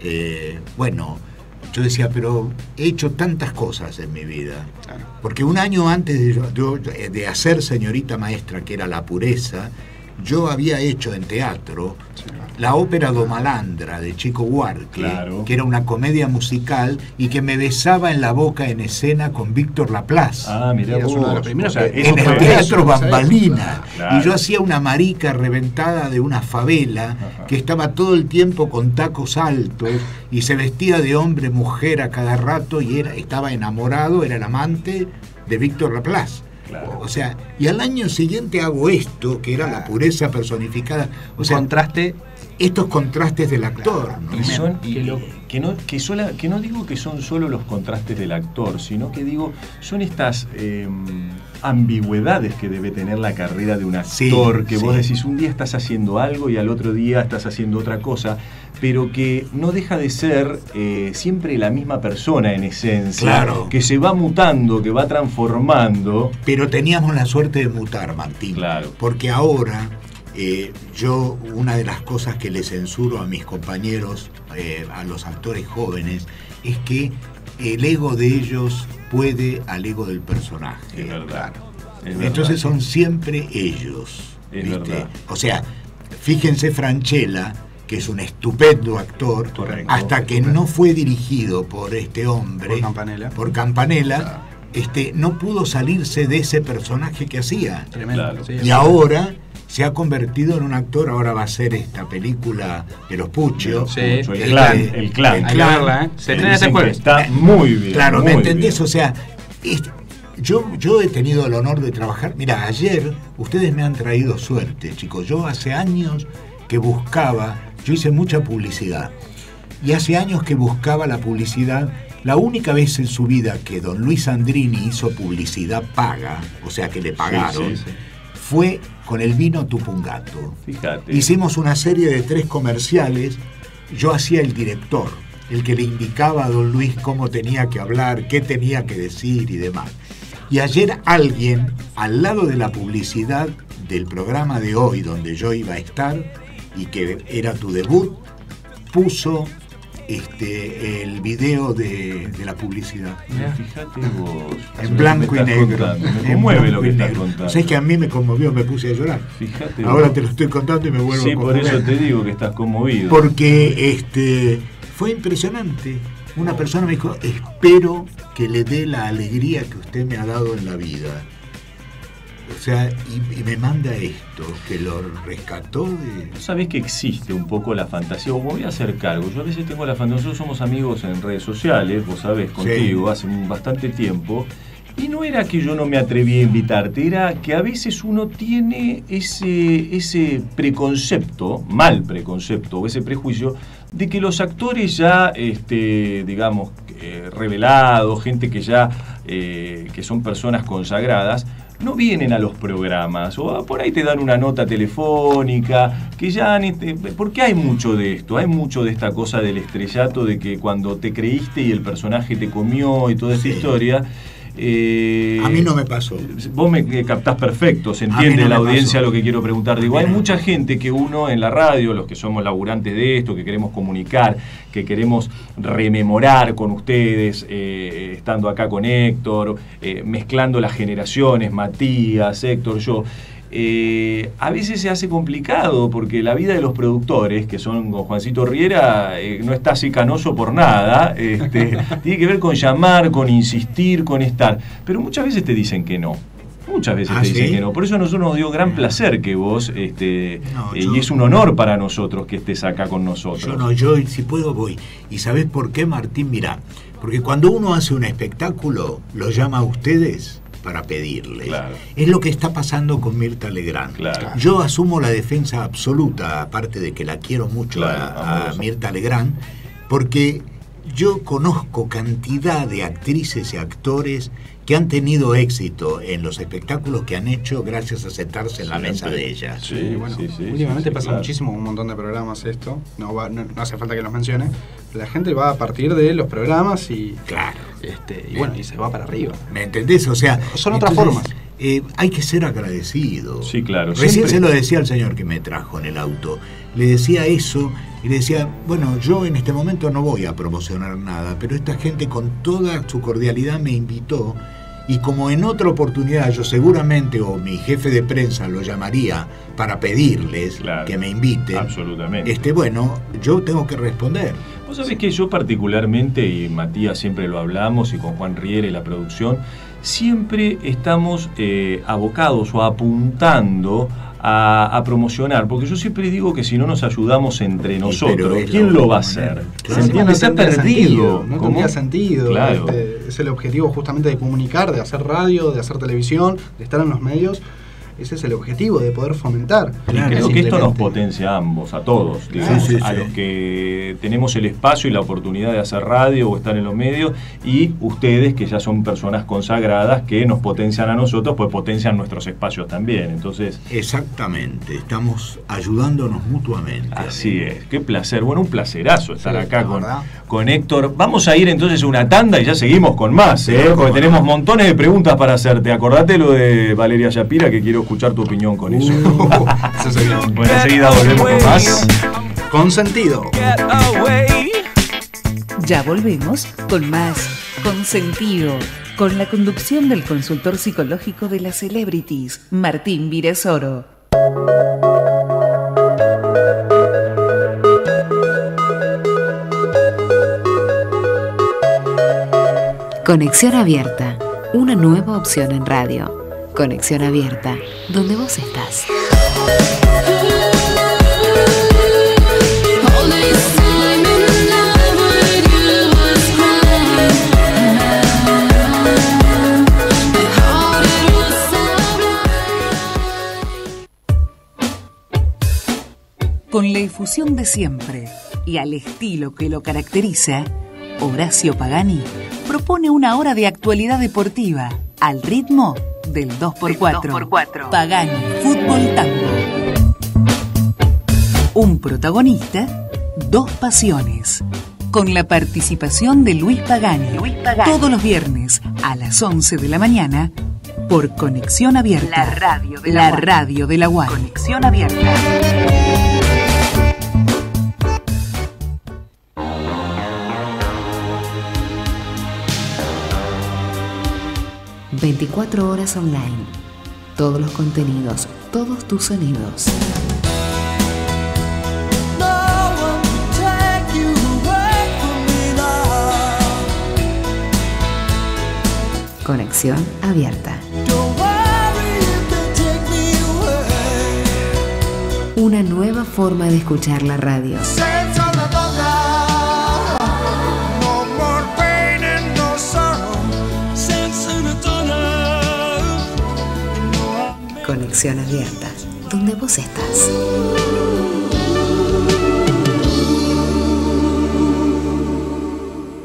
eh, bueno, yo decía, pero he hecho tantas cosas en mi vida. Claro. Porque un año antes de, yo, de hacer Señorita Maestra, que era La Pureza, yo había hecho en teatro sí. la ópera Do Malandra de Chico Buarque, claro. que era una comedia musical y que me besaba en la boca en escena con Víctor Laplace. Ah, mirá vos. Uno de los primeros, o sea, en el teatro Bambalina. Claro. Y yo hacía una marica reventada de una favela Ajá. que estaba todo el tiempo con tacos altos y se vestía de hombre, mujer a cada rato y era, estaba enamorado, era el amante de Víctor Laplace. Claro. O sea, y al año siguiente hago esto, que era claro. la pureza personificada. O sea, contraste. Estos contrastes del actor. Claro. ¿no? Y son, y, que, no, que, sola, que no digo que son solo los contrastes del actor, sino que digo, son estas eh, ambigüedades que debe tener la carrera de un actor, sí, que sí. vos decís, un día estás haciendo algo y al otro día estás haciendo otra cosa, pero que no deja de ser eh, siempre la misma persona en esencia, claro. que se va mutando, que va transformando. Pero teníamos la suerte de mutar, Martín, claro. porque ahora eh, yo, una de las cosas que le censuro a mis compañeros, eh, a los actores jóvenes, es que el ego de ellos puede al ego del personaje. Es verdad. Claro. Es Entonces verdad. son siempre ellos. Es ¿viste? verdad. O sea, fíjense Francella, que es un estupendo actor, Correcto. hasta que no fue dirigido por este hombre, por Campanella, por Campanella claro. este, no pudo salirse de ese personaje que hacía. Tremendo. Claro. Sí, y ahora se ha convertido en un actor, ahora va a hacer esta película de los Puccios. Sí, el, el clan. El, el clan. El clan. ¿eh? Se estrena este jueves. Está muy bien. Claro, muy ¿me entendés? bien. O sea, este, yo, yo he tenido el honor de trabajar. Mira, ayer ustedes me han traído suerte, chicos. Yo hace años que buscaba, yo hice mucha publicidad, y hace años que buscaba la publicidad. La única vez en su vida que don Luis Andrini hizo publicidad paga, o sea que le pagaron, sí, sí, sí. fue con el vino Tupungato. Fíjate. Hicimos una serie de tres comerciales, yo hacía el director, el que le indicaba a don Luis cómo tenía que hablar, qué tenía que decir y demás. Y ayer alguien, al lado de la publicidad del programa de hoy, donde yo iba a estar, y que era tu debut, puso este el video de, de la publicidad. Mira, fíjate vos. En blanco y negro. Contando. Me conmueve lo que estás contando. ¿Sabes que a mí me conmovió? Me puse a llorar. Fíjate Ahora vos. te lo estoy contando y me vuelvo sí, a conmover. por eso te digo que estás conmovido. Porque este fue impresionante. Una persona me dijo, espero que le dé la alegría que usted me ha dado en la vida. O sea, y, y me manda esto, que lo rescató de... Sabés que existe un poco la fantasía, o me voy a hacer cargo. Yo a veces tengo la fantasía, nosotros somos amigos en redes sociales, vos sabés, contigo, sí. hace bastante tiempo. Y no era que yo no me atreví a invitarte, era que a veces uno tiene ese, ese preconcepto, mal preconcepto, o ese prejuicio, de que los actores ya, este, digamos, eh, revelados, gente que ya, eh, que son personas consagradas, no vienen a los programas, o por ahí te dan una nota telefónica, que ya... Porque hay mucho de esto, hay mucho de esta cosa del estrellato, de que cuando te creíste y el personaje te comió y toda esta sí. historia... Eh, a mí no me pasó. Vos me captás perfecto, se entiende no la audiencia pasó. Lo que quiero preguntar. Digo, hay mucha gente que uno en la radio, los que somos laburantes de esto, que queremos comunicar, que queremos rememorar con ustedes, eh, estando acá con Héctor, eh, mezclando las generaciones, Matías, Héctor, yo... Eh, a veces se hace complicado porque la vida de los productores, que son con Juancito Riera, eh, no está así canoso por nada, este, tiene que ver con llamar, con insistir, con estar, pero muchas veces te dicen que no. Muchas veces ¿Ah, te dicen ¿sí? que no. Por eso a nosotros nos dio gran placer que vos, este, no, eh, yo, y es un honor para nosotros que estés acá con nosotros. Yo no, yo si puedo voy. ¿Y sabés por qué, Martín? Mirá, porque cuando uno hace un espectáculo, lo llama a ustedes para pedirles. Claro. Es lo que está pasando con Mirta Legrand. Claro. Yo asumo la defensa absoluta, aparte de que la quiero mucho claro, a, a Mirta Legrand, porque yo conozco cantidad de actrices y actores que han tenido éxito en los espectáculos que han hecho gracias a sentarse en la Siempre. mesa de ellas. Sí, sí bueno, sí, sí, últimamente sí, pasa claro. muchísimo, un montón de programas esto, no, va, no, no hace falta que los mencione, la gente va a partir de los programas y, claro. este, y bueno, y se va para arriba. ¿Me entendés? O sea, son otras formas. Eh, hay que ser agradecido. Sí, claro. Recién Siempre. se lo decía al señor que me trajo en el auto. Le decía eso y le decía, bueno, yo en este momento no voy a promocionar nada, pero esta gente con toda su cordialidad me invitó. Y como en otra oportunidad yo seguramente, o mi jefe de prensa lo llamaría para pedirles claro, que me inviten, absolutamente. Este, bueno, yo tengo que responder. Vos sabés que yo particularmente, y Matías siempre lo hablamos, y con Juan Riera y la producción, siempre estamos eh, abocados o apuntando a, a promocionar, porque yo siempre digo que si no nos ayudamos entre nosotros, sí, ¿quién lo va a hacer? Claro. ¿Se entiende? Está perdido. Sentido, no tendría sentido. Claro. Este, es el objetivo justamente de comunicar, de hacer radio, de hacer televisión, de estar en los medios. Ese es el objetivo, de poder fomentar. Claro, y creo que esto nos potencia a ambos, a todos, digamos, sí, sí, a sí. los que tenemos el espacio y la oportunidad de hacer radio o estar en los medios, y ustedes que ya son personas consagradas que nos potencian a nosotros, pues potencian nuestros espacios también. Entonces, exactamente, estamos ayudándonos mutuamente. Así es, qué placer, bueno, un placerazo estar sí, acá con, con Héctor. Vamos a ir entonces a una tanda y ya seguimos con más, ¿eh? Porque tenemos montones de preguntas para hacerte. Acordate lo de Valeria Shapira, que quiero escuchar tu opinión con eso. Uh, eso sería. Bueno, enseguida volvemos con más Consentido. Ya volvemos con más Consentido, con la conducción del consultor psicológico de las celebrities, Martín Virasoro. Conexión abierta, una nueva opción en radio. Conexión abierta, donde vos estás. Con la efusión de siempre y al estilo que lo caracteriza, Horacio Pagani propone una hora de actualidad deportiva al ritmo del dos por cuatro. Pagani Fútbol Tango. Un protagonista, dos pasiones. Con la participación de Luis Pagani. Luis Pagani. Todos los viernes a las once de la mañana por Conexión Abierta. La radio de la, la radio de la U A R. Conexión Abierta. veinticuatro horas online. Todos los contenidos, todos tus sonidos. Conexión abierta. Una nueva forma de escuchar la radio. Conexión abierta, donde vos estás.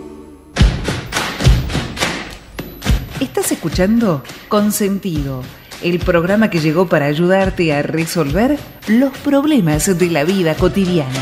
Estás escuchando Consentido, el programa que llegó para ayudarte a resolver los problemas de la vida cotidiana.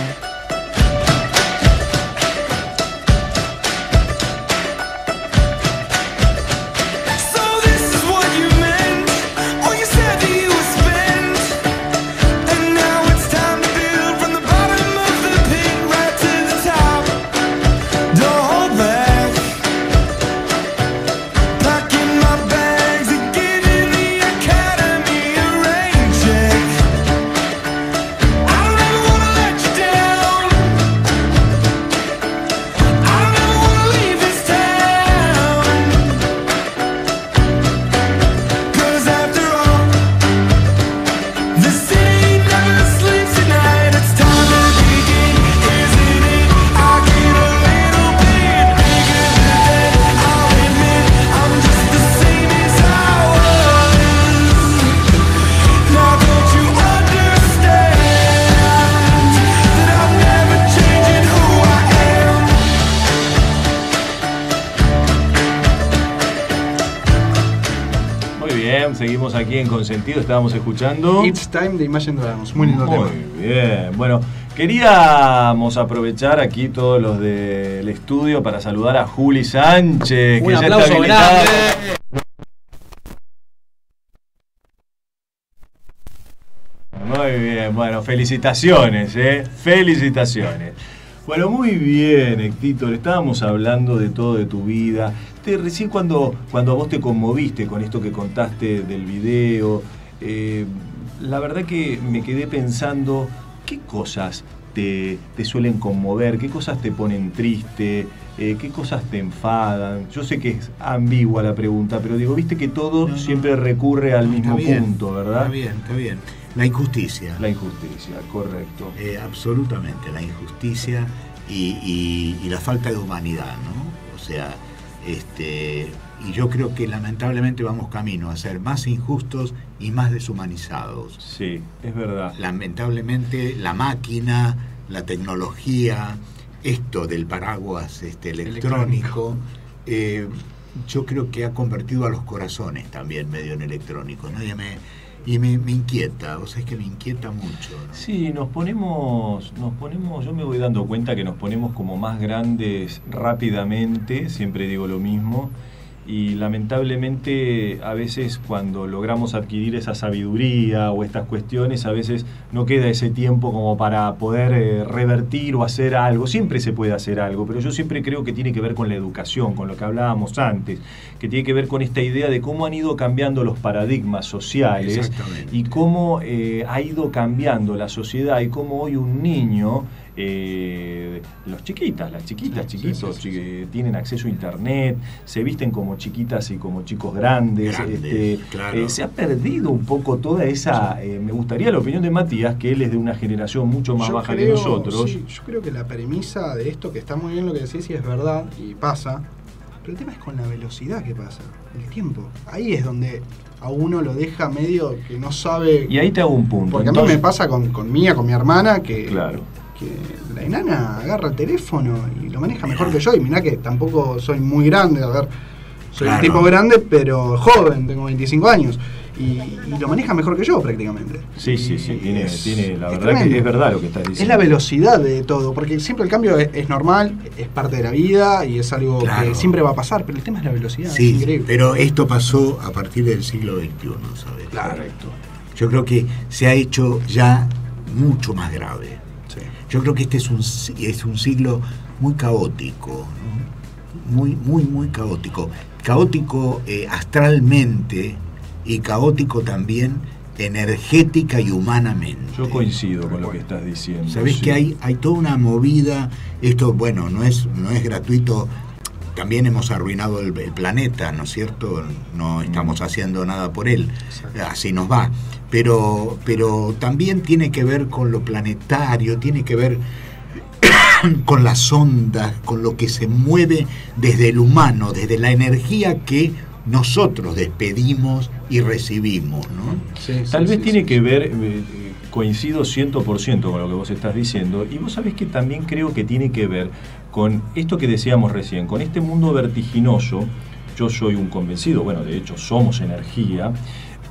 Seguimos aquí en Consentido, estábamos escuchando It's Time de Imagine Dragons, muy lindo tema. Muy bien, bueno, queríamos aprovechar aquí todos los del estudio para saludar a Juli Sánchez, Un que ya aplauso está habilitada. Muy bien, bueno, felicitaciones, eh, felicitaciones. Bueno, muy bien, Héctor, estábamos hablando de todo de tu vida. Te, recién cuando, cuando vos te conmoviste con esto que contaste del video, eh, la verdad que me quedé pensando, ¿qué cosas te, te suelen conmover? ¿Qué cosas te ponen triste? Eh, ¿Qué cosas te enfadan? Yo sé que es ambigua la pregunta, pero digo, viste que todo no, no, siempre recurre al mismo bien, punto, ¿verdad? Está bien, está bien. La injusticia. La injusticia, correcto. Eh, absolutamente, la injusticia y, y, y la falta de humanidad, ¿no? O sea, este, y yo creo que lamentablemente vamos camino a ser más injustos y más deshumanizados. Sí, es verdad. Lamentablemente la máquina, la tecnología, esto del paraguas este, electrónico, eh, yo creo que ha convertido a los corazones también medio en electrónico, ¿no? Y me, y me, me inquieta, o sea, es que me inquieta mucho, ¿no? Sí, nos ponemos, nos ponemos, yo me voy dando cuenta que nos ponemos como más grandes rápidamente, siempre digo lo mismo, y lamentablemente a veces cuando logramos adquirir esa sabiduría o estas cuestiones, a veces no queda ese tiempo como para poder eh, revertir o hacer algo. Siempre se puede hacer algo, pero yo siempre creo que tiene que ver con la educación, con lo que hablábamos antes, que tiene que ver con esta idea de cómo han ido cambiando los paradigmas sociales y cómo eh, ha ido cambiando la sociedad y cómo hoy un niño... Eh, los chiquitas, las chiquitas, sí, chiquitos, sí, sí, sí, sí. tienen acceso a internet, se visten como chiquitas y como chicos grandes, grandes este, claro. eh, se ha perdido un poco toda esa, sí. eh, me gustaría la opinión de Matías, que él es de una generación mucho más yo baja creo, que nosotros. Sí, yo creo que la premisa de esto, que está muy bien lo que decís y es verdad, y pasa, pero el tema es con la velocidad que pasa, el tiempo, ahí es donde a uno lo deja medio que no sabe. Y ahí te hago un punto. Porque Entonces, a mí me pasa con, con Mía, con mi hermana, que... Claro. que la enana agarra el teléfono y lo maneja mejor que yo, y mirá que tampoco soy muy grande, a ver, soy claro. un tipo grande pero joven, tengo veinticinco años y, y lo maneja mejor que yo prácticamente. Sí, sí, sí, tiene, es, tiene la verdad tremendo. Que es verdad lo que estás diciendo. Es la velocidad de todo, porque siempre el cambio es, es normal, es parte de la vida y es algo claro. que siempre va a pasar, pero el tema es la velocidad, sí, es increíble. Pero esto pasó a partir del siglo veintiuno, ¿sabes? Claro. Correcto. Yo creo que se ha hecho ya mucho más grave. Yo creo que este es un, es un siglo muy caótico, ¿no? muy, muy, muy caótico. Caótico eh, astralmente y caótico también energética y humanamente. Yo coincido con lo que estás diciendo. Sabés sí. que hay, hay toda una movida, esto, bueno, no es, no es gratuito. También hemos arruinado el, el planeta, ¿no es cierto? No estamos haciendo nada por él. Exacto. Así nos va. Pero, pero también tiene que ver con lo planetario, tiene que ver con las ondas, con lo que se mueve desde el humano, desde la energía que nosotros despedimos y recibimos, ¿no? Sí, Tal sí, vez sí, tiene sí, que sí. ver... Eh, coincido cien por ciento con lo que vos estás diciendo, y vos sabés que también creo que tiene que ver con esto que decíamos recién, con este mundo vertiginoso. Yo soy un convencido, bueno, de hecho somos energía,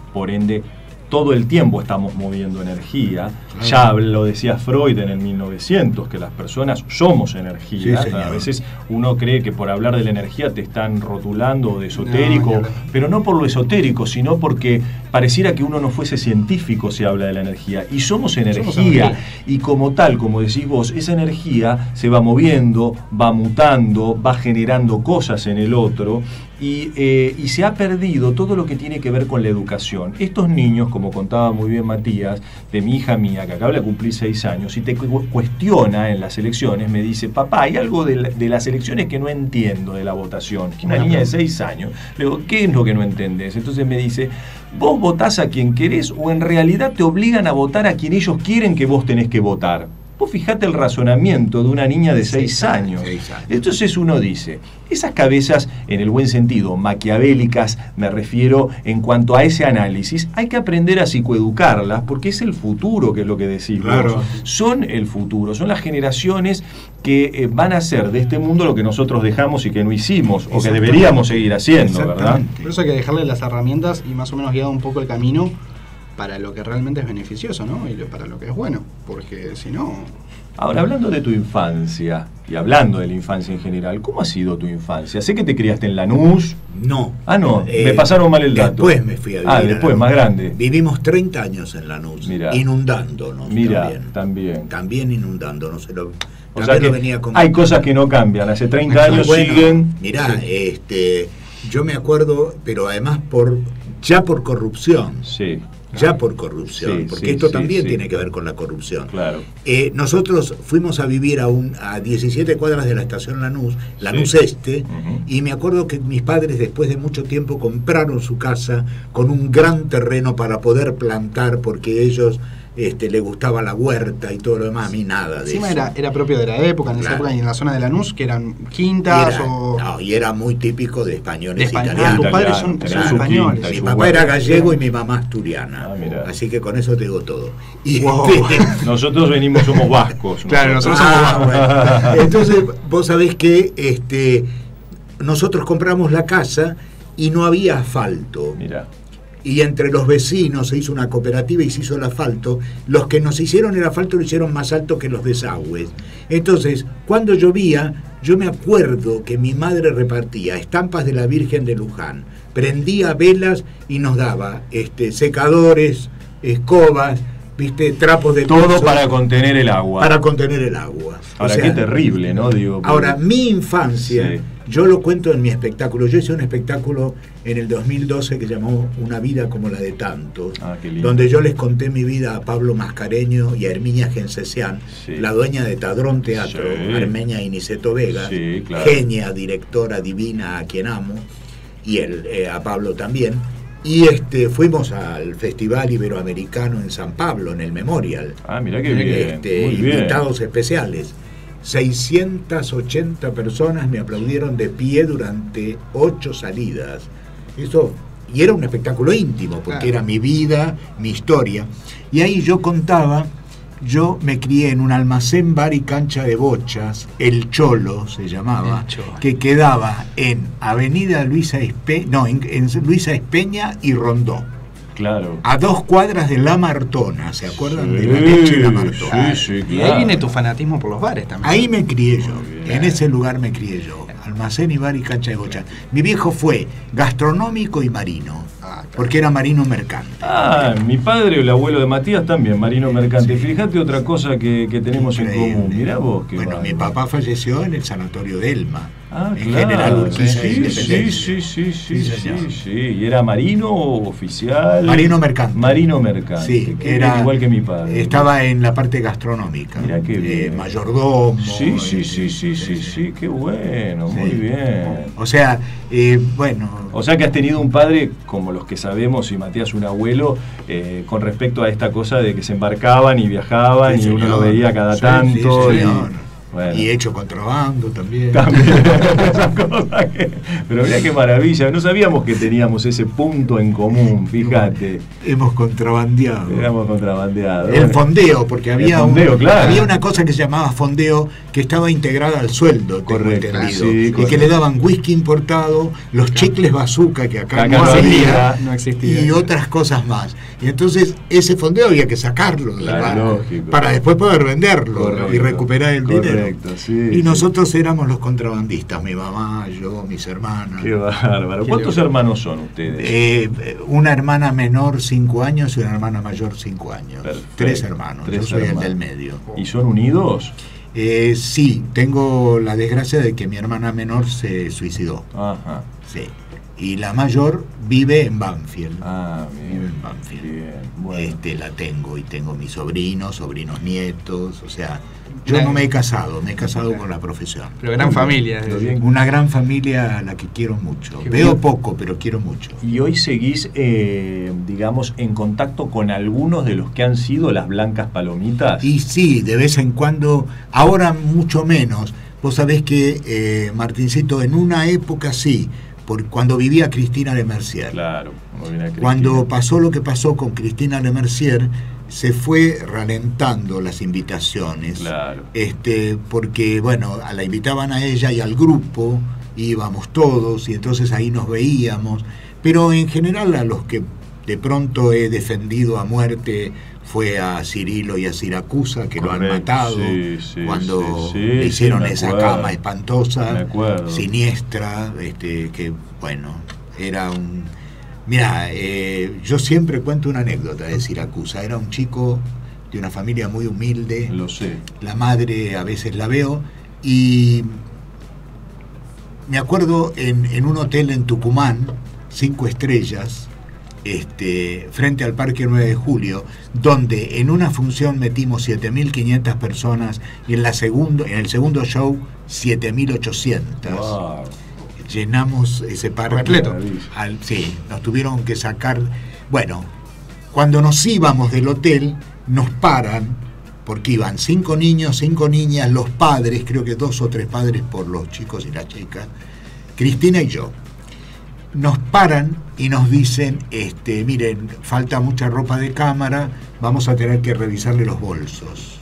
por ende todo el tiempo estamos moviendo energía. Claro. Ya lo decía Freud en el mil novecientos, que las personas somos energía. Sí, a veces uno cree que por hablar de la energía te están rotulando de esotérico, No, no. pero no por lo esotérico, sino porque pareciera que uno no fuese científico si habla de la energía. Y somos energía, Somos energía. y como tal, como decís vos, esa energía se va moviendo, va mutando, va generando cosas en el otro, y, eh, y se ha perdido todo lo que tiene que ver con la educación. Estos niños, como contaba muy bien Matías, de mi hija mía, que acaba de cumplir seis años, y te cu- cuestiona en las elecciones, me dice, papá, hay algo de, la- de las elecciones que no entiendo de la votación. Una niña de seis años. Le digo, ¿qué es lo que no entendés? Entonces me dice, ¿vos votás a quien querés o en realidad te obligan a votar a quien ellos quieren que vos tenés que votar? Vos fijate el razonamiento de una niña de seis años. seis años. Entonces uno dice, esas cabezas, en el buen sentido, maquiavélicas, me refiero en cuanto a ese análisis, hay que aprender a psicoeducarlas, porque es el futuro, que es lo que decís Claro. vos. Son el futuro, son las generaciones que eh, van a hacer de este mundo lo que nosotros dejamos y que no hicimos, o que Exactamente. deberíamos seguir haciendo, ¿verdad? Exactamente. Por eso hay que dejarle las herramientas y más o menos guiar un poco el camino para lo que realmente es beneficioso, ¿no? Y lo- para lo que es bueno, porque si no... Ahora, hablando de tu infancia, y hablando de la infancia en general, ¿cómo ha sido tu infancia? Sé que te criaste en Lanús. No. Ah, no, Eh, me pasaron mal el dato. Después me fui a vivir. Ah, a después, Lanús. más grande. Vivimos treinta años en Lanús, Mirá. inundándonos. Mira, también. también. También inundándonos. Se lo, O también sea que lo venía con- hay cosas que no cambian. Hace treinta años Bueno, siguen. Mirá, Sí. este, yo me acuerdo, pero además por ya por corrupción. Sí, Ya por corrupción, Sí, porque sí, esto sí, también sí. tiene que ver con la corrupción. claro. Eh, nosotros fuimos a vivir a, un, a diecisiete cuadras de la estación Lanús, Lanús Sí. Este, Ujú. y me acuerdo que mis padres después de mucho tiempo compraron su casa con un gran terreno para poder plantar, porque ellos este, les gustaba la huerta y todo lo demás, a mí nada de Encima eso. era, era propio de la época, en esa Claro. época y en la zona de Lanús, que eran y quintas era, o... no, y era muy típico de De españoles España. italianos. Ah, tus padres Italiano, son, tenía son su españoles. quinta y Mi su papá huerta. era gallego y mi mamá asturiana. Ah, mirá. Así que con eso te digo todo. Y Wow. este, Nosotros venimos, somos vascos. Claro, nosotros Ah, bueno. Entonces, vos sabés que este, nosotros compramos la casa y no había asfalto. Mira, Y entre los vecinos se hizo una cooperativa y se hizo el asfalto. Los que nos hicieron el asfalto lo hicieron más alto que los desagües. Entonces, cuando llovía, yo me acuerdo que mi madre repartía estampas de la Virgen de Luján, prendía velas y nos daba este, secadores, escobas, viste, trapos de todo piso para contener el agua. para contener el agua. O Ahora, sea, qué terrible, ¿no? Digo, Ahora, porque- mi infancia, Sí. yo lo cuento en mi espectáculo. Yo hice un espectáculo en el dos mil doce que llamó Una vida como la de tantos, Ah, qué lindo. donde yo les conté mi vida a Pablo Mascareño y a Herminia Gencesian, Sí. la dueña de Tadrón Teatro, Sí. Armenia Iniceto Vega, Sí, claro. genia, directora divina a quien amo, y él, eh, a Pablo también. Y este, fuimos al Festival Iberoamericano en San Pablo, en el Memorial. Ah, mirá qué bien. Este, Muy bien. invitados especiales. seiscientas ochenta personas me aplaudieron de pie durante ocho salidas. Eso, y era un espectáculo íntimo, porque Claro. era mi vida, mi historia. Y ahí yo contaba, yo me crié en un almacén, bar y cancha de bochas, El Cholo se llamaba, El Cholo. que quedaba en Avenida Luisa Espeña, no, en, en Luisa Espeña y Rondó. Claro. A dos cuadras de La Martona, ¿se acuerdan Sí, de la leche y La Martona? sí, sí, Y claro. ahí viene tu fanatismo por los bares también. Ahí me crié yo, Muy bien. en ese lugar me crié yo, almacén y bar y cancha de bocha. Mi viejo fue gastronómico y marino, Ah, claro. porque era marino mercante. Ah, mi padre, el abuelo de Matías, también, marino mercante. Fíjate otra cosa que, que tenemos en Increíble. común. Mirá vos, qué Bueno, mi bárbaro. papá falleció en el sanatorio de Elma, Ah, en claro. General Urquiza sí, de sí, Independencia. sí, sí, sí, Sí, sí, señor. sí. ¿Y era marino o oficial? Marino mercante. Marino mercante. Sí, Qué era bien, igual que mi padre. Estaba en la parte gastronómica. Mirá qué eh, bien. mayordomo. Sí, sí, eh, sí, sí, sí, sí, qué bueno, muy Sí. bien. O sea, eh, bueno. O sea que has tenido un padre, como los que sabemos, y Matías un abuelo, eh, con respecto a esta cosa de que se embarcaban y viajaban Sí, y uno señor. lo veía cada Sí, tanto. sí, y- señor. Bueno. Y he hecho contrabando también. También, esas cosas que... Pero mira qué maravilla, no sabíamos que teníamos ese punto en común, fíjate. Hemos contrabandeado. Éramos contrabandeados. El Bueno. fondeo, porque había, El fondeo, un, claro. había una cosa que se llamaba fondeo que estaba integrada al sueldo, tengo Correcto, entendido. sí, y correcto. que le daban whisky importado, los chicles bazooka que acá, Acá no no había, había, no existía. y otras cosas más. Y entonces ese fondeo había que sacarlo del Claro, banco lógico. para después poder venderlo Correcto, y recuperar el dinero. correcto, sí, y sí. nosotros éramos los contrabandistas, mi mamá, yo, mis hermanas. Qué bárbaro. Qué ¿Cuántos lindo. hermanos son ustedes? Eh, una hermana menor cinco años y una hermana mayor cinco años. Perfecto. Tres hermanos. Tres yo soy hermanos. el del medio. ¿Y son unidos? Eh, sí, tengo la desgracia de que mi hermana menor se suicidó. Ajá. Sí. Y la mayor vive en Banfield. Ah, Vive bien. en Banfield. Bien, bueno. Este, la tengo y tengo mis sobrinos, sobrinos nietos. O sea, yo Gran- no me he casado, me he casado con la profesión. Pero gran familia. Lo eh. bien. Una gran familia a la que quiero mucho. Qué Veo bien. poco, pero quiero mucho. Y hoy seguís, eh, digamos, en contacto con algunos de los que han sido las blancas palomitas. Y sí, de vez en cuando, ahora mucho menos. Vos sabés que, eh, Martincito, en una época sí, por cuando vivía Cristina de Mercier. Claro, muy bien, Cristina. Cuando pasó lo que pasó con Cristina de Mercier, se fue ralentando las invitaciones. Claro. Este, porque, bueno, a la invitaban a ella y al grupo, íbamos todos, y entonces ahí nos veíamos. Pero en general a los que de pronto he defendido a muerte fue a Cirilo y a Siracusa, que lo han Correcto, matado sí, sí, cuando sí, sí, le hicieron sí, me esa acuerdo. cama espantosa, Me acuerdo. siniestra, este, que bueno, era un... Mira, eh, yo siempre cuento una anécdota de Siracusa. Era un chico de una familia muy humilde, Lo sé. la madre a veces la veo, y me acuerdo en, en un hotel en Tucumán, cinco estrellas, este, frente al Parque nueve de Julio, donde en una función metimos siete mil quinientas personas y en, la segundo, en el segundo show siete mil ochocientas. Wow. Llenamos ese parque. Repleto. Al, sí, nos tuvieron que sacar. Bueno, cuando nos íbamos del hotel, nos paran, porque iban cinco niños, cinco niñas, los padres, creo que dos o tres padres por los chicos y las chicas, Cristina y yo. Nos paran y nos dicen, este, miren, falta mucha ropa de cámara, vamos a tener que revisarle los bolsos.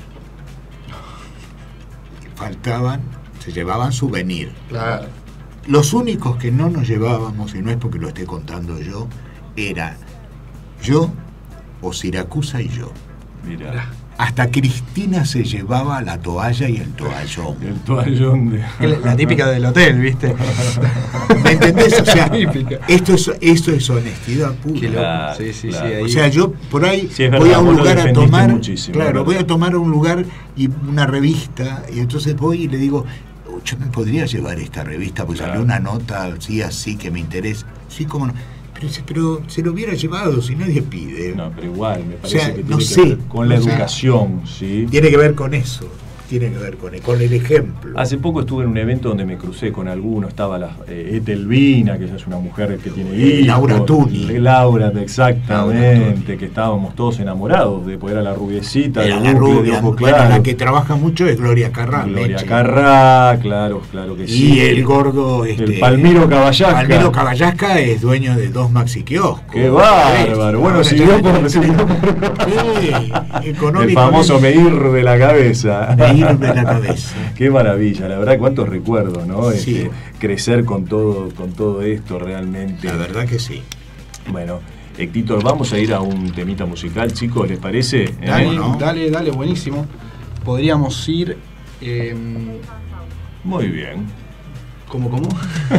Faltaban, se llevaban souvenir. Claro. Los únicos que no nos llevábamos, y no es porque lo esté contando yo, era yo o Siracusa y yo. Mira. Hasta Cristina se llevaba la toalla y el toallón. El toallón de... La, la típica del hotel, ¿viste? ¿Me entendés? O sea, Típica. esto es, esto es honestidad pura. Qué loco. Claro, Sí, sí, claro. sí. Ahí. O sea, yo por ahí Sí, es voy verdad, a un vos lo lugar a defendiste tomar, muchísimo, claro, es verdad. voy a tomar un lugar y una revista, y entonces voy y le digo, yo me podría llevar esta revista, pues Claro. salió una nota así, así que me interesa. Sí, cómo no. Pero, dice, pero se lo hubiera llevado si nadie pide. No, pero igual, me parece sea, que no tiene sé, que ver con la o sea, educación, ¿sí? Tiene que ver con eso, tiene que ver con, con el ejemplo. Hace poco estuve en un evento donde me crucé con alguno, estaba la eh, Etelvina, que ella es una mujer que tiene hijos. Laura Tuni. Laura, exactamente, Laura Tuni. que estábamos todos enamorados de poder a la rubiecita, Era de la bucle, de rubia, ojos bueno, claros. la que trabaja mucho es Gloria Carrá. Gloria Meche. Carrá, claro, claro que sí. Y el gordo, este, el Palmiro Caballasca. Palmiro Caballasca es dueño de dos maxi kioscos. Qué bárbaro. Bueno, Ahora siguió ya- por, siguió por- Sí, el económicamente. famoso medir de la cabeza. Medir de la cabeza. Qué maravilla, la verdad, cuántos recuerdos, ¿no? Sí. Este, crecer con todo, con todo esto realmente. La verdad que sí. Bueno, Héctor, vamos a ir a un temita musical, chicos, ¿les parece? ¿Eh? Dale, ¿no? dale, dale, buenísimo. Podríamos ir. Eh, Muy bien. ¿Cómo, cómo?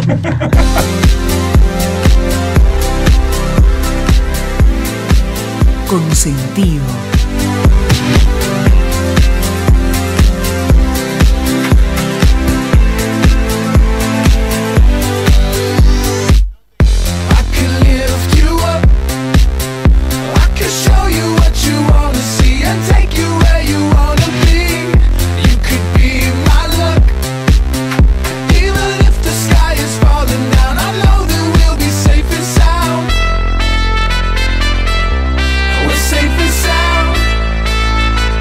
Consentido. I can lift you up. I can show you what you wanna see and take you where you wanna be. You could be my luck. Even if the sky is falling down, I know that we'll be safe and sound. We're safe and sound.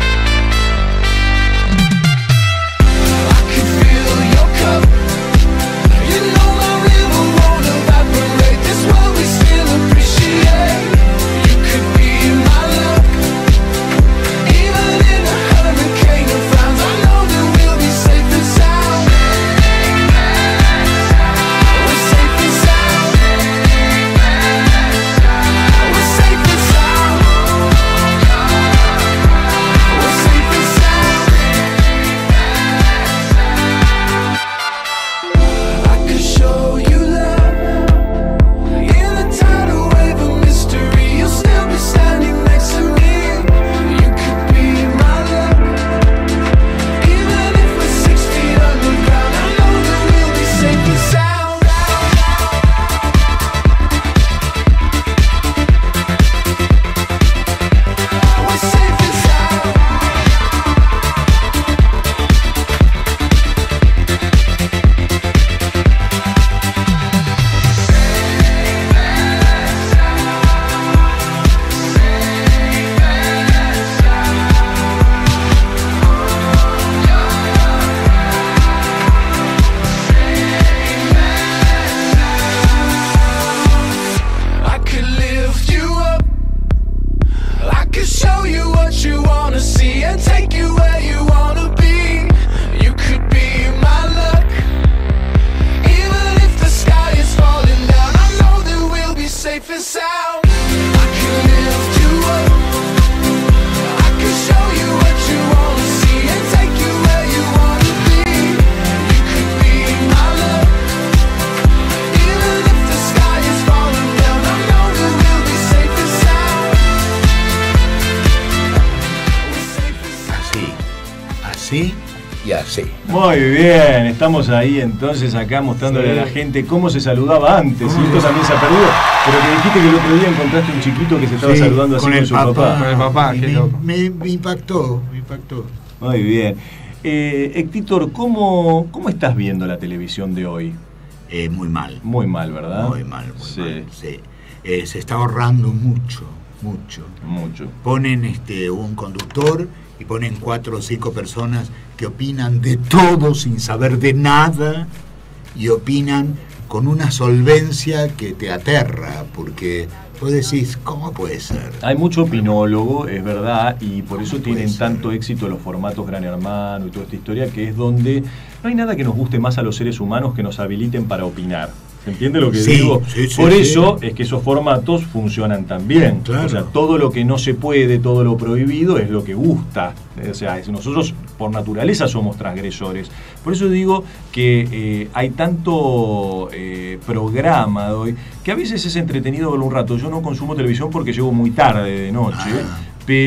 sea, sí. Muy bien, estamos ahí entonces acá mostrándole sí. a la gente cómo se saludaba antes. Y esto también se ha perdido. Pero que dijiste que el otro día encontraste un chiquito que se estaba sí, saludando así con, con su papá. papá. Con el papá, qué me, loco. Me, me impactó, me impactó. Muy bien. Eh, Héctor, ¿cómo, ¿cómo estás viendo la televisión de hoy? Eh, muy mal. Muy mal, ¿verdad? Muy mal, muy sí. mal. Sí. Eh, se está ahorrando mucho, mucho. Mucho. Ponen este, un conductor y ponen cuatro o cinco personas que opinan de todo sin saber de nada y opinan con una solvencia que te aterra, porque vos decís, ¿cómo puede ser? Hay mucho opinólogo, es verdad, y por eso tienen ser? tanto éxito los formatos Gran Hermano y toda esta historia, que es donde no hay nada que nos guste más a los seres humanos que nos habiliten para opinar. ¿Se entiende lo que sí, digo? Sí, sí, por sí. eso es que esos formatos funcionan tan bien. Claro. O sea, todo lo que no se puede, todo lo prohibido es lo que gusta. O sea, nosotros por naturaleza somos transgresores. Por eso digo que eh, hay tanto eh, programa hoy que a veces es entretenido verlo un rato. Yo no consumo televisión porque llego muy tarde de noche. Ah.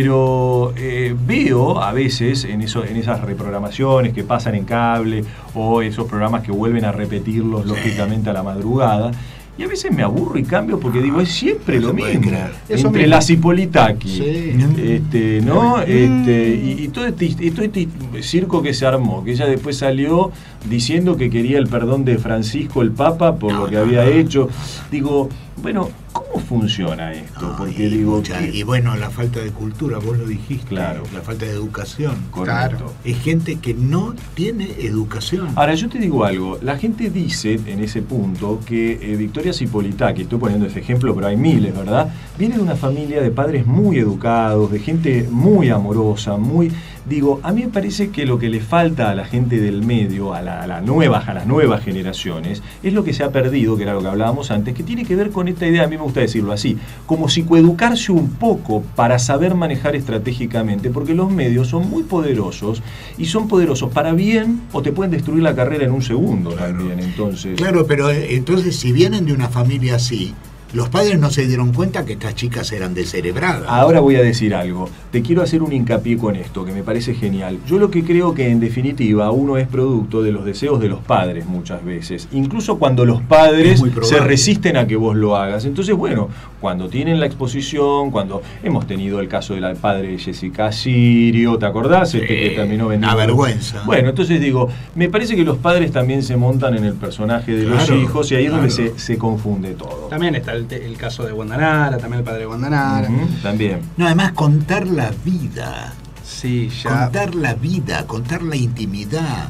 Pero eh, veo a veces en, eso, en esas reprogramaciones que pasan en cable o esos programas que vuelven a repetirlos sí. lógicamente a la madrugada, y a veces me aburro y cambio porque digo, es siempre no lo mismo. Entre la Cipolitaki, sí. este, ¿no? Mm. Este, y, y, todo este, y todo este circo que se armó, que ella después salió diciendo que quería el perdón de Francisco el Papa por no, lo que no, había no. hecho. Digo, bueno, ¿cómo funciona esto? No, Porque y, digo mucha, que... y bueno, la falta de cultura, vos lo dijiste, claro. la falta de educación. Correcto. Claro. Es gente que no tiene educación. Ahora, yo te digo algo, la gente dice en ese punto que eh, Victoria Cipolitaki, estoy poniendo ese ejemplo, pero hay miles, ¿verdad? Viene de una familia de padres muy educados, de gente muy amorosa, muy... Digo, a mí me parece que lo que le falta a la gente del medio, a, la, a, la nueva, a las nuevas generaciones, es lo que se ha perdido, que era lo que hablábamos antes, que tiene que ver con esta idea, a mí me gusta decirlo así, como psicoeducarse un poco para saber manejar estratégicamente, porque los medios son muy poderosos y son poderosos para bien o te pueden destruir la carrera en un segundo claro. también. Entonces... Claro, pero entonces si vienen de una familia así, los padres no se dieron cuenta que estas chicas eran descerebradas. Ahora voy a decir algo. Te quiero hacer un hincapié con esto, que me parece genial. Yo lo que creo que en definitiva uno es producto de los deseos de los padres muchas veces. Incluso cuando los padres se resisten a que vos lo hagas. Entonces, bueno, cuando tienen la exposición, cuando hemos tenido el caso del padre de Jessica Sirio, ¿te acordás? Este que terminó vendiendo. Una vergüenza. Bueno, entonces digo, me parece que los padres también se montan en el personaje de claro, los hijos y ahí claro. es donde se, se confunde todo. También está el, el caso de Wanda Nara, también el padre de Wanda Nara. Uh-huh, también. No, además contar la vida. Sí, ya. Contar la vida, contar la intimidad.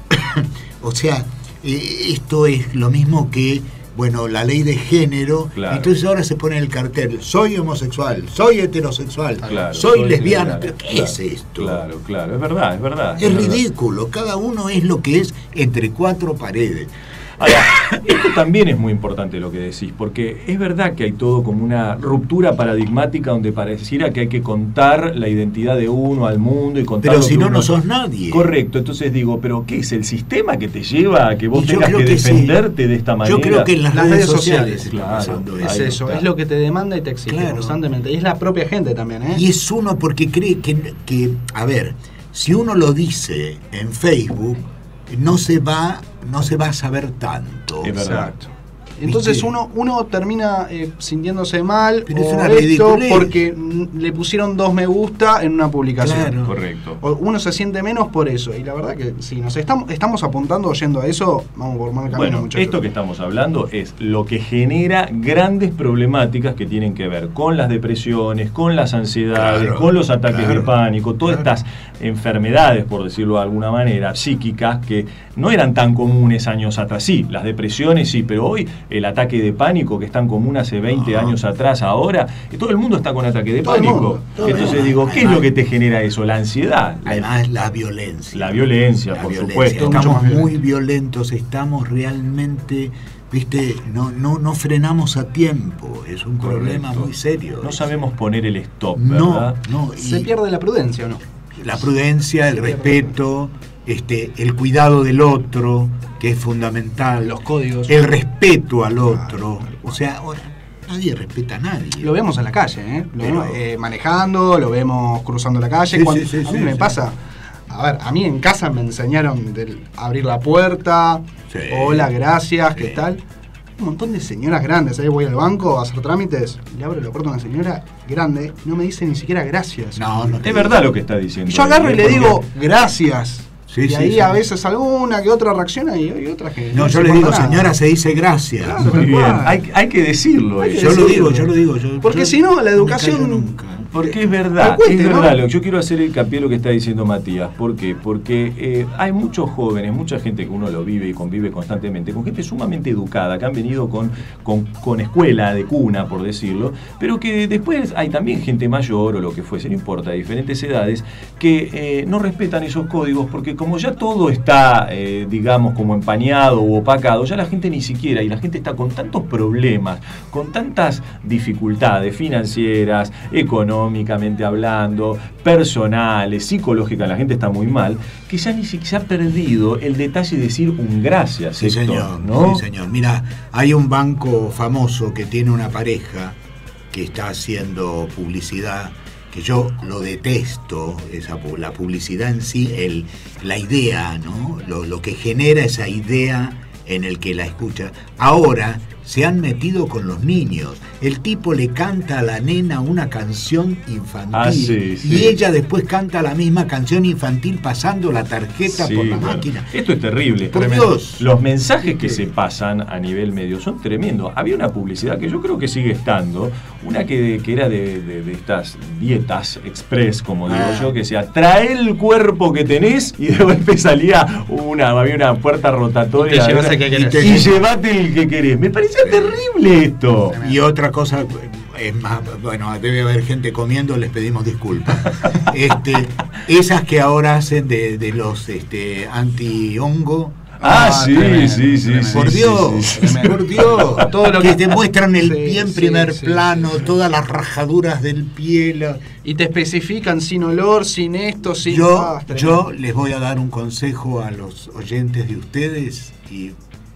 O sea, eh, esto es lo mismo que, bueno, la ley de género. Claro. Entonces ahora se pone el cartel, soy homosexual, soy heterosexual, claro, soy, soy lesbiana. lesbiana. ¿Pero qué claro, es esto? Claro, claro, es verdad, es verdad. Es, es ridículo, verdad. Cada uno es lo que es entre cuatro paredes. Ahora, esto también es muy importante lo que decís, porque es verdad que hay todo como una ruptura paradigmática donde pareciera que hay que contar la identidad de uno al mundo y contar. Pero si no, uno... no sos nadie. Correcto, entonces digo, ¿pero qué es el sistema que te lleva a que vos Y yo tengas creo que, que defenderte sí. de esta manera? Yo creo que en las, las redes, redes sociales, sociales claro, pasando es eso. eso, está. es lo que te demanda y te exige Claro. constantemente. Y es la propia gente también, ¿eh? Y es uno porque cree que, que, a ver, si uno lo dice en Facebook, no se va, no se va a saber tanto. Es verdad. Exacto. Entonces uno, uno termina eh, sintiéndose mal Pero o es una esto ridiculez. porque mm, le pusieron dos me gusta en una publicación. Claro. Correcto. O uno se siente menos por eso. Y la verdad que si nos estamos, estamos apuntando yendo a eso, vamos por mal camino, Bueno, muchachos. esto que estamos hablando es lo que genera grandes problemáticas que tienen que ver con las depresiones, con las ansiedades, Claro, con los ataques claro, de pánico, todas claro. estas enfermedades, por decirlo de alguna manera, psíquicas, que no eran tan comunes años atrás. Sí, las depresiones sí, pero hoy el ataque de pánico, que es tan común hace veinte Ajá. años atrás, ahora, todo el mundo está con ataque de Todo el pánico. mundo, todo el Entonces mundo. digo, ¿qué Además- es lo que te genera eso? La ansiedad. La- Además, la violencia. La violencia, La por violencia. supuesto. Mucho Estamos más muy violentos, estamos realmente, viste, no, no, no frenamos a tiempo. Es un Correcto. problema muy serio. No sabemos poner el stop, No, ¿verdad? no. y ¿Se pierde la prudencia o no? la prudencia, el respeto, este, el cuidado del otro, que es fundamental. Los códigos. El respeto al otro. Claro. O sea, ahora nadie respeta a nadie. Lo vemos en la calle, ¿eh? Lo Pero- vemos eh, manejando, lo vemos cruzando la calle. Sí, Cuando- sí, sí, a mí sí, me sí. pasa, a ver, a mí en casa me enseñaron del abrir la puerta, Sí. hola, gracias, ¿qué Sí. tal? Un montón de señoras grandes, ahí voy al banco a hacer trámites, le abro la puerta a una señora grande, no me dice ni siquiera gracias. No, no te Es verdad lo que está diciendo. Y yo agarro y le Porque- digo, gracias. Sí, y sí, ahí sí. a veces alguna que otra reacciona y hay otras que No, yo se le digo, importa nada. señora, se dice gracias. Claro. Muy Tal bien, cual. hay, hay que decirlo. Hay que eso. Yo lo decirlo. digo, yo lo digo. Yo, Porque yo si no, la me educación- callo nunca. Porque es verdad, Al cuente, es ¿no? verdad. Lo que yo quiero hacer hincapié en lo que está diciendo Matías. ¿Por qué? Porque eh, hay muchos jóvenes, mucha gente que uno lo vive y convive constantemente, con gente sumamente educada, que han venido con, con, con escuela de cuna, por decirlo, pero que después hay también gente mayor o lo que fuese, no importa, de diferentes edades, que eh, no respetan esos códigos, porque como ya todo está, eh, digamos, como empañado u opacado, ya la gente ni siquiera, y la gente está con tantos problemas, con tantas dificultades financieras, económicamente hablando, personales, psicológicas, la gente está muy mal, que ya ni siquiera se ha perdido el detalle de decir un gracias, Sí, Héctor, señor, ¿no? sí, señor. Mira, hay un banco famoso que tiene una pareja que está haciendo publicidad, que yo lo detesto, esa, pu- la publicidad en sí, el, la idea, ¿no? Lo, lo que genera esa idea en el que la escucha. Ahora se han metido con los niños. El tipo le canta a la nena una canción infantil Ah, sí, sí. y ella después canta la misma canción infantil pasando la tarjeta Sí, por la bueno, máquina. esto es terrible. Por Tremendo. Dios. Los mensajes que se pasan a nivel medio son tremendos. Había una publicidad que yo creo que sigue estando, una que, que era de, de- de estas dietas express, como digo Ah. yo, que decía, trae el cuerpo que tenés, y de golpe salía una, había una puerta rotatoria. Y te llevas ¿verdad? el que y, querés. y llevate el que querés. Me parecía terrible esto. Y otra cosa, es más, bueno, debe haber gente comiendo, les pedimos disculpas. Este, esas que ahora hacen de, de los este, anti-hongo. Ah, Ah, sí, tremendo, sí, sí, tremendo. sí. Por sí, Dios, sí, sí. por Dios. Todo lo que que- te muestran el Sí, pie en sí, primer sí, plano, sí, sí. todas las rajaduras del pie. la- Y te especifican sin olor, sin esto, sin... Yo, Ah, es tremendo. yo les voy a dar un consejo a los oyentes de ustedes y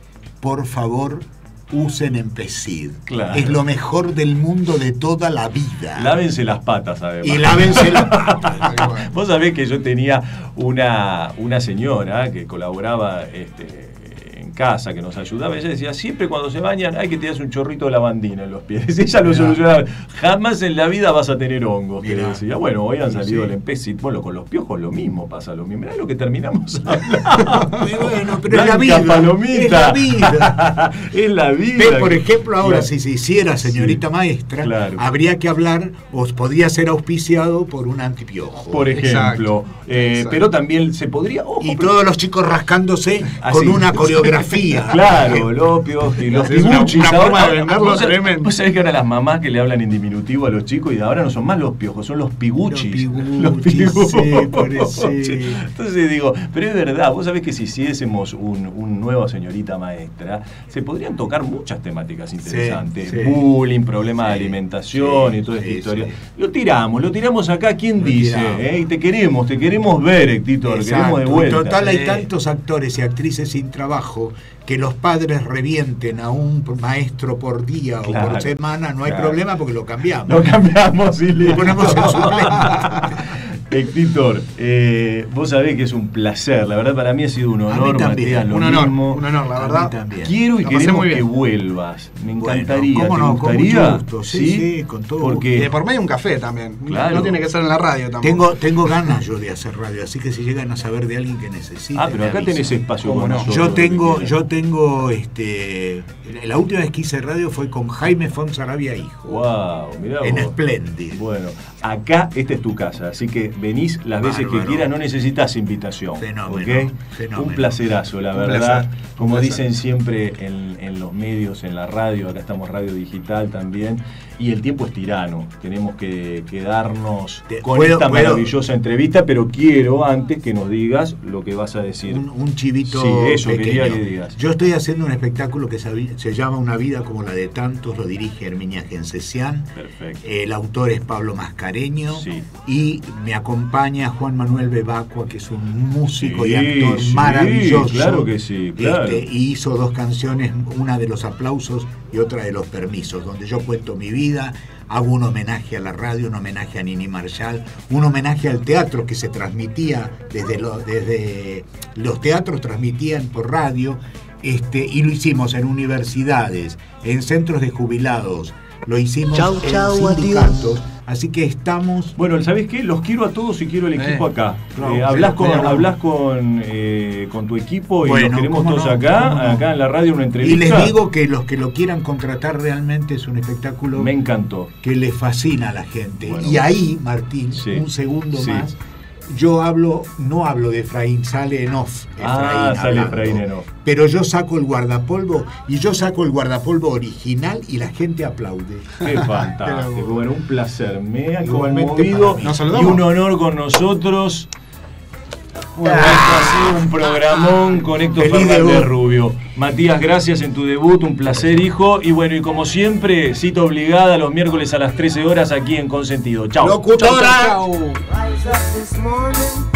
por favor usen Empecid. Claro. Es lo mejor del mundo de toda la vida. Lávense las patas, además. Y lávense las patas. Tal cual. Vos sabés que yo tenía una, una señora que colaboraba este, en casa, que nos ayudaba. Ella decía, siempre cuando se bañan hay que tirarse un chorrito de lavandina en los pies. Ella lo Mirá. solucionaba. Jamás en la vida vas a tener hongos. Que Mirá. decía, bueno, hoy han Sí, salido sí. el Empecid. Bueno, con los piojos lo mismo pasa, lo mismo. Mirá lo que terminamos hablando. Y bueno, pero es la Blanca vida. Palomita. Es la vida. Es la vida. Ve, por ejemplo, ahora, Claro. si se hiciera señorita Sí. maestra, Claro. habría que hablar, o podría ser auspiciado por un antipiojo. Por ejemplo. Exacto. Eh, Exacto. pero también se podría. Ojo, Y pero- todos los chicos rascándose Así. con una coreografía. Claro, los piojos, los Es una- pibuchis. una forma ahora- de venderlo vos sabés- tremendo. Vos sabés que ahora las mamás que le hablan en diminutivo a los chicos y de ahora no son más los piojos, son los piguchis. Los piguchis, sí, pobrecito. Entonces digo, pero es verdad, vos sabés que si hiciésemos un, un nuevo señorita maestra, se podrían tocar muchas temáticas interesantes. sí. Bullying, problemas de Sí, alimentación sí, y toda esta sí, historia. sí. Lo tiramos, lo tiramos acá, ¿quién Lo dice? tiramos. ¿Eh? Y te queremos, te queremos ver, Héctor, queremos de Exacto. vuelta. En total hay Sí. tantos actores y actrices sin trabajo que los padres revienten a un maestro por día Claro, o por semana, no hay claro. problema porque lo cambiamos. Lo cambiamos y Lo listo. ponemos en suplente. Héctor, eh, vos sabés que es un placer, la verdad para mí ha sido un mí honor, también, Matías, lo un honor, mismo. un honor, la A mí verdad. también. Quiero y La pasé queremos muy que bien. vuelvas. Me Bueno, encantaría. cómo ¿Te no, con gustaría? mucho gusto. Sí, sí, con todo Y Porque de por medio un café también. Claro. No tiene que ser en la radio tampoco. Tengo, tengo ganas yo de hacer radio, así que si llegan a saber de alguien que necesite. Ah, pero me acá avisan. tenés espacio ¿Cómo con no? nosotros. Yo lo que tengo, quieras. yo tengo, este, la última vez que hice radio fue con Jaime Fonsarabia hijo, Wow, mirá en vos. Splendid. Bueno, acá esta es tu casa, así que venís las veces que Bárbaro. quieras, no necesitas invitación. Fenómeno, ¿ok? fenómeno. Un placerazo, la Un verdad. placer, un Como placer. dicen siempre en, en los medios, en la radio, acá estamos radio digital también, y el tiempo es tirano. Tenemos que quedarnos Te- con puedo- esta puedo- maravillosa entrevista, pero quiero antes que nos digas lo que vas a decir. Un, un chivito Sí, eso pequeño. quería que digas. Yo estoy haciendo un espectáculo que se, se llama Una vida como la de tantos, lo dirige Herminia Gencesián. Perfecto. El autor es Pablo Mascareño Sí. y me acompaña Juan Manuel Bebacua, que es un músico Sí, y actor sí, maravilloso. claro que sí, claro. Este, y hizo dos canciones, una de los aplausos y otra de los permisos, donde yo cuento mi vida, hago un homenaje a la radio, un homenaje a Nini Marshall, un homenaje al teatro que se transmitía desde, lo, desde los teatros transmitían por radio, este, y lo hicimos en universidades, en centros de jubilados, lo hicimos Chau, en chau, sindicatos. adiós. Así que estamos... Bueno, ¿sabés qué? Los quiero a todos y quiero el equipo Eh, acá. claro, Eh, hablas sí, con, claro. hablas con, eh, con tu equipo y Bueno, los queremos cómo todos no, acá, cómo no. acá en la radio, una Y entrevista. les digo que los que lo quieran contratar realmente es un espectáculo Me encantó. que le fascina a la gente. Bueno. Y ahí, Martín, Sí. un segundo Sí. más, yo hablo, no hablo de Efraín, sale en off. Ah, Efraín sale hablando. Efraín en off. Pero yo saco el guardapolvo y yo saco el guardapolvo original y la gente aplaude. Qué fantástico. Bueno, un placer. Me ha Igualmente conmovido para mí. Nos y saludamos. un honor con nosotros. Bueno, esto ha sido un programón con Héctor Feliz Fernández debut. Rubio. Matías, gracias en tu debut, un placer, hijo. Y bueno, y como siempre, cita obligada los miércoles a las trece horas aquí en Consentido. Chao. ¡Locutora! Chau, chau. Rise up this morning,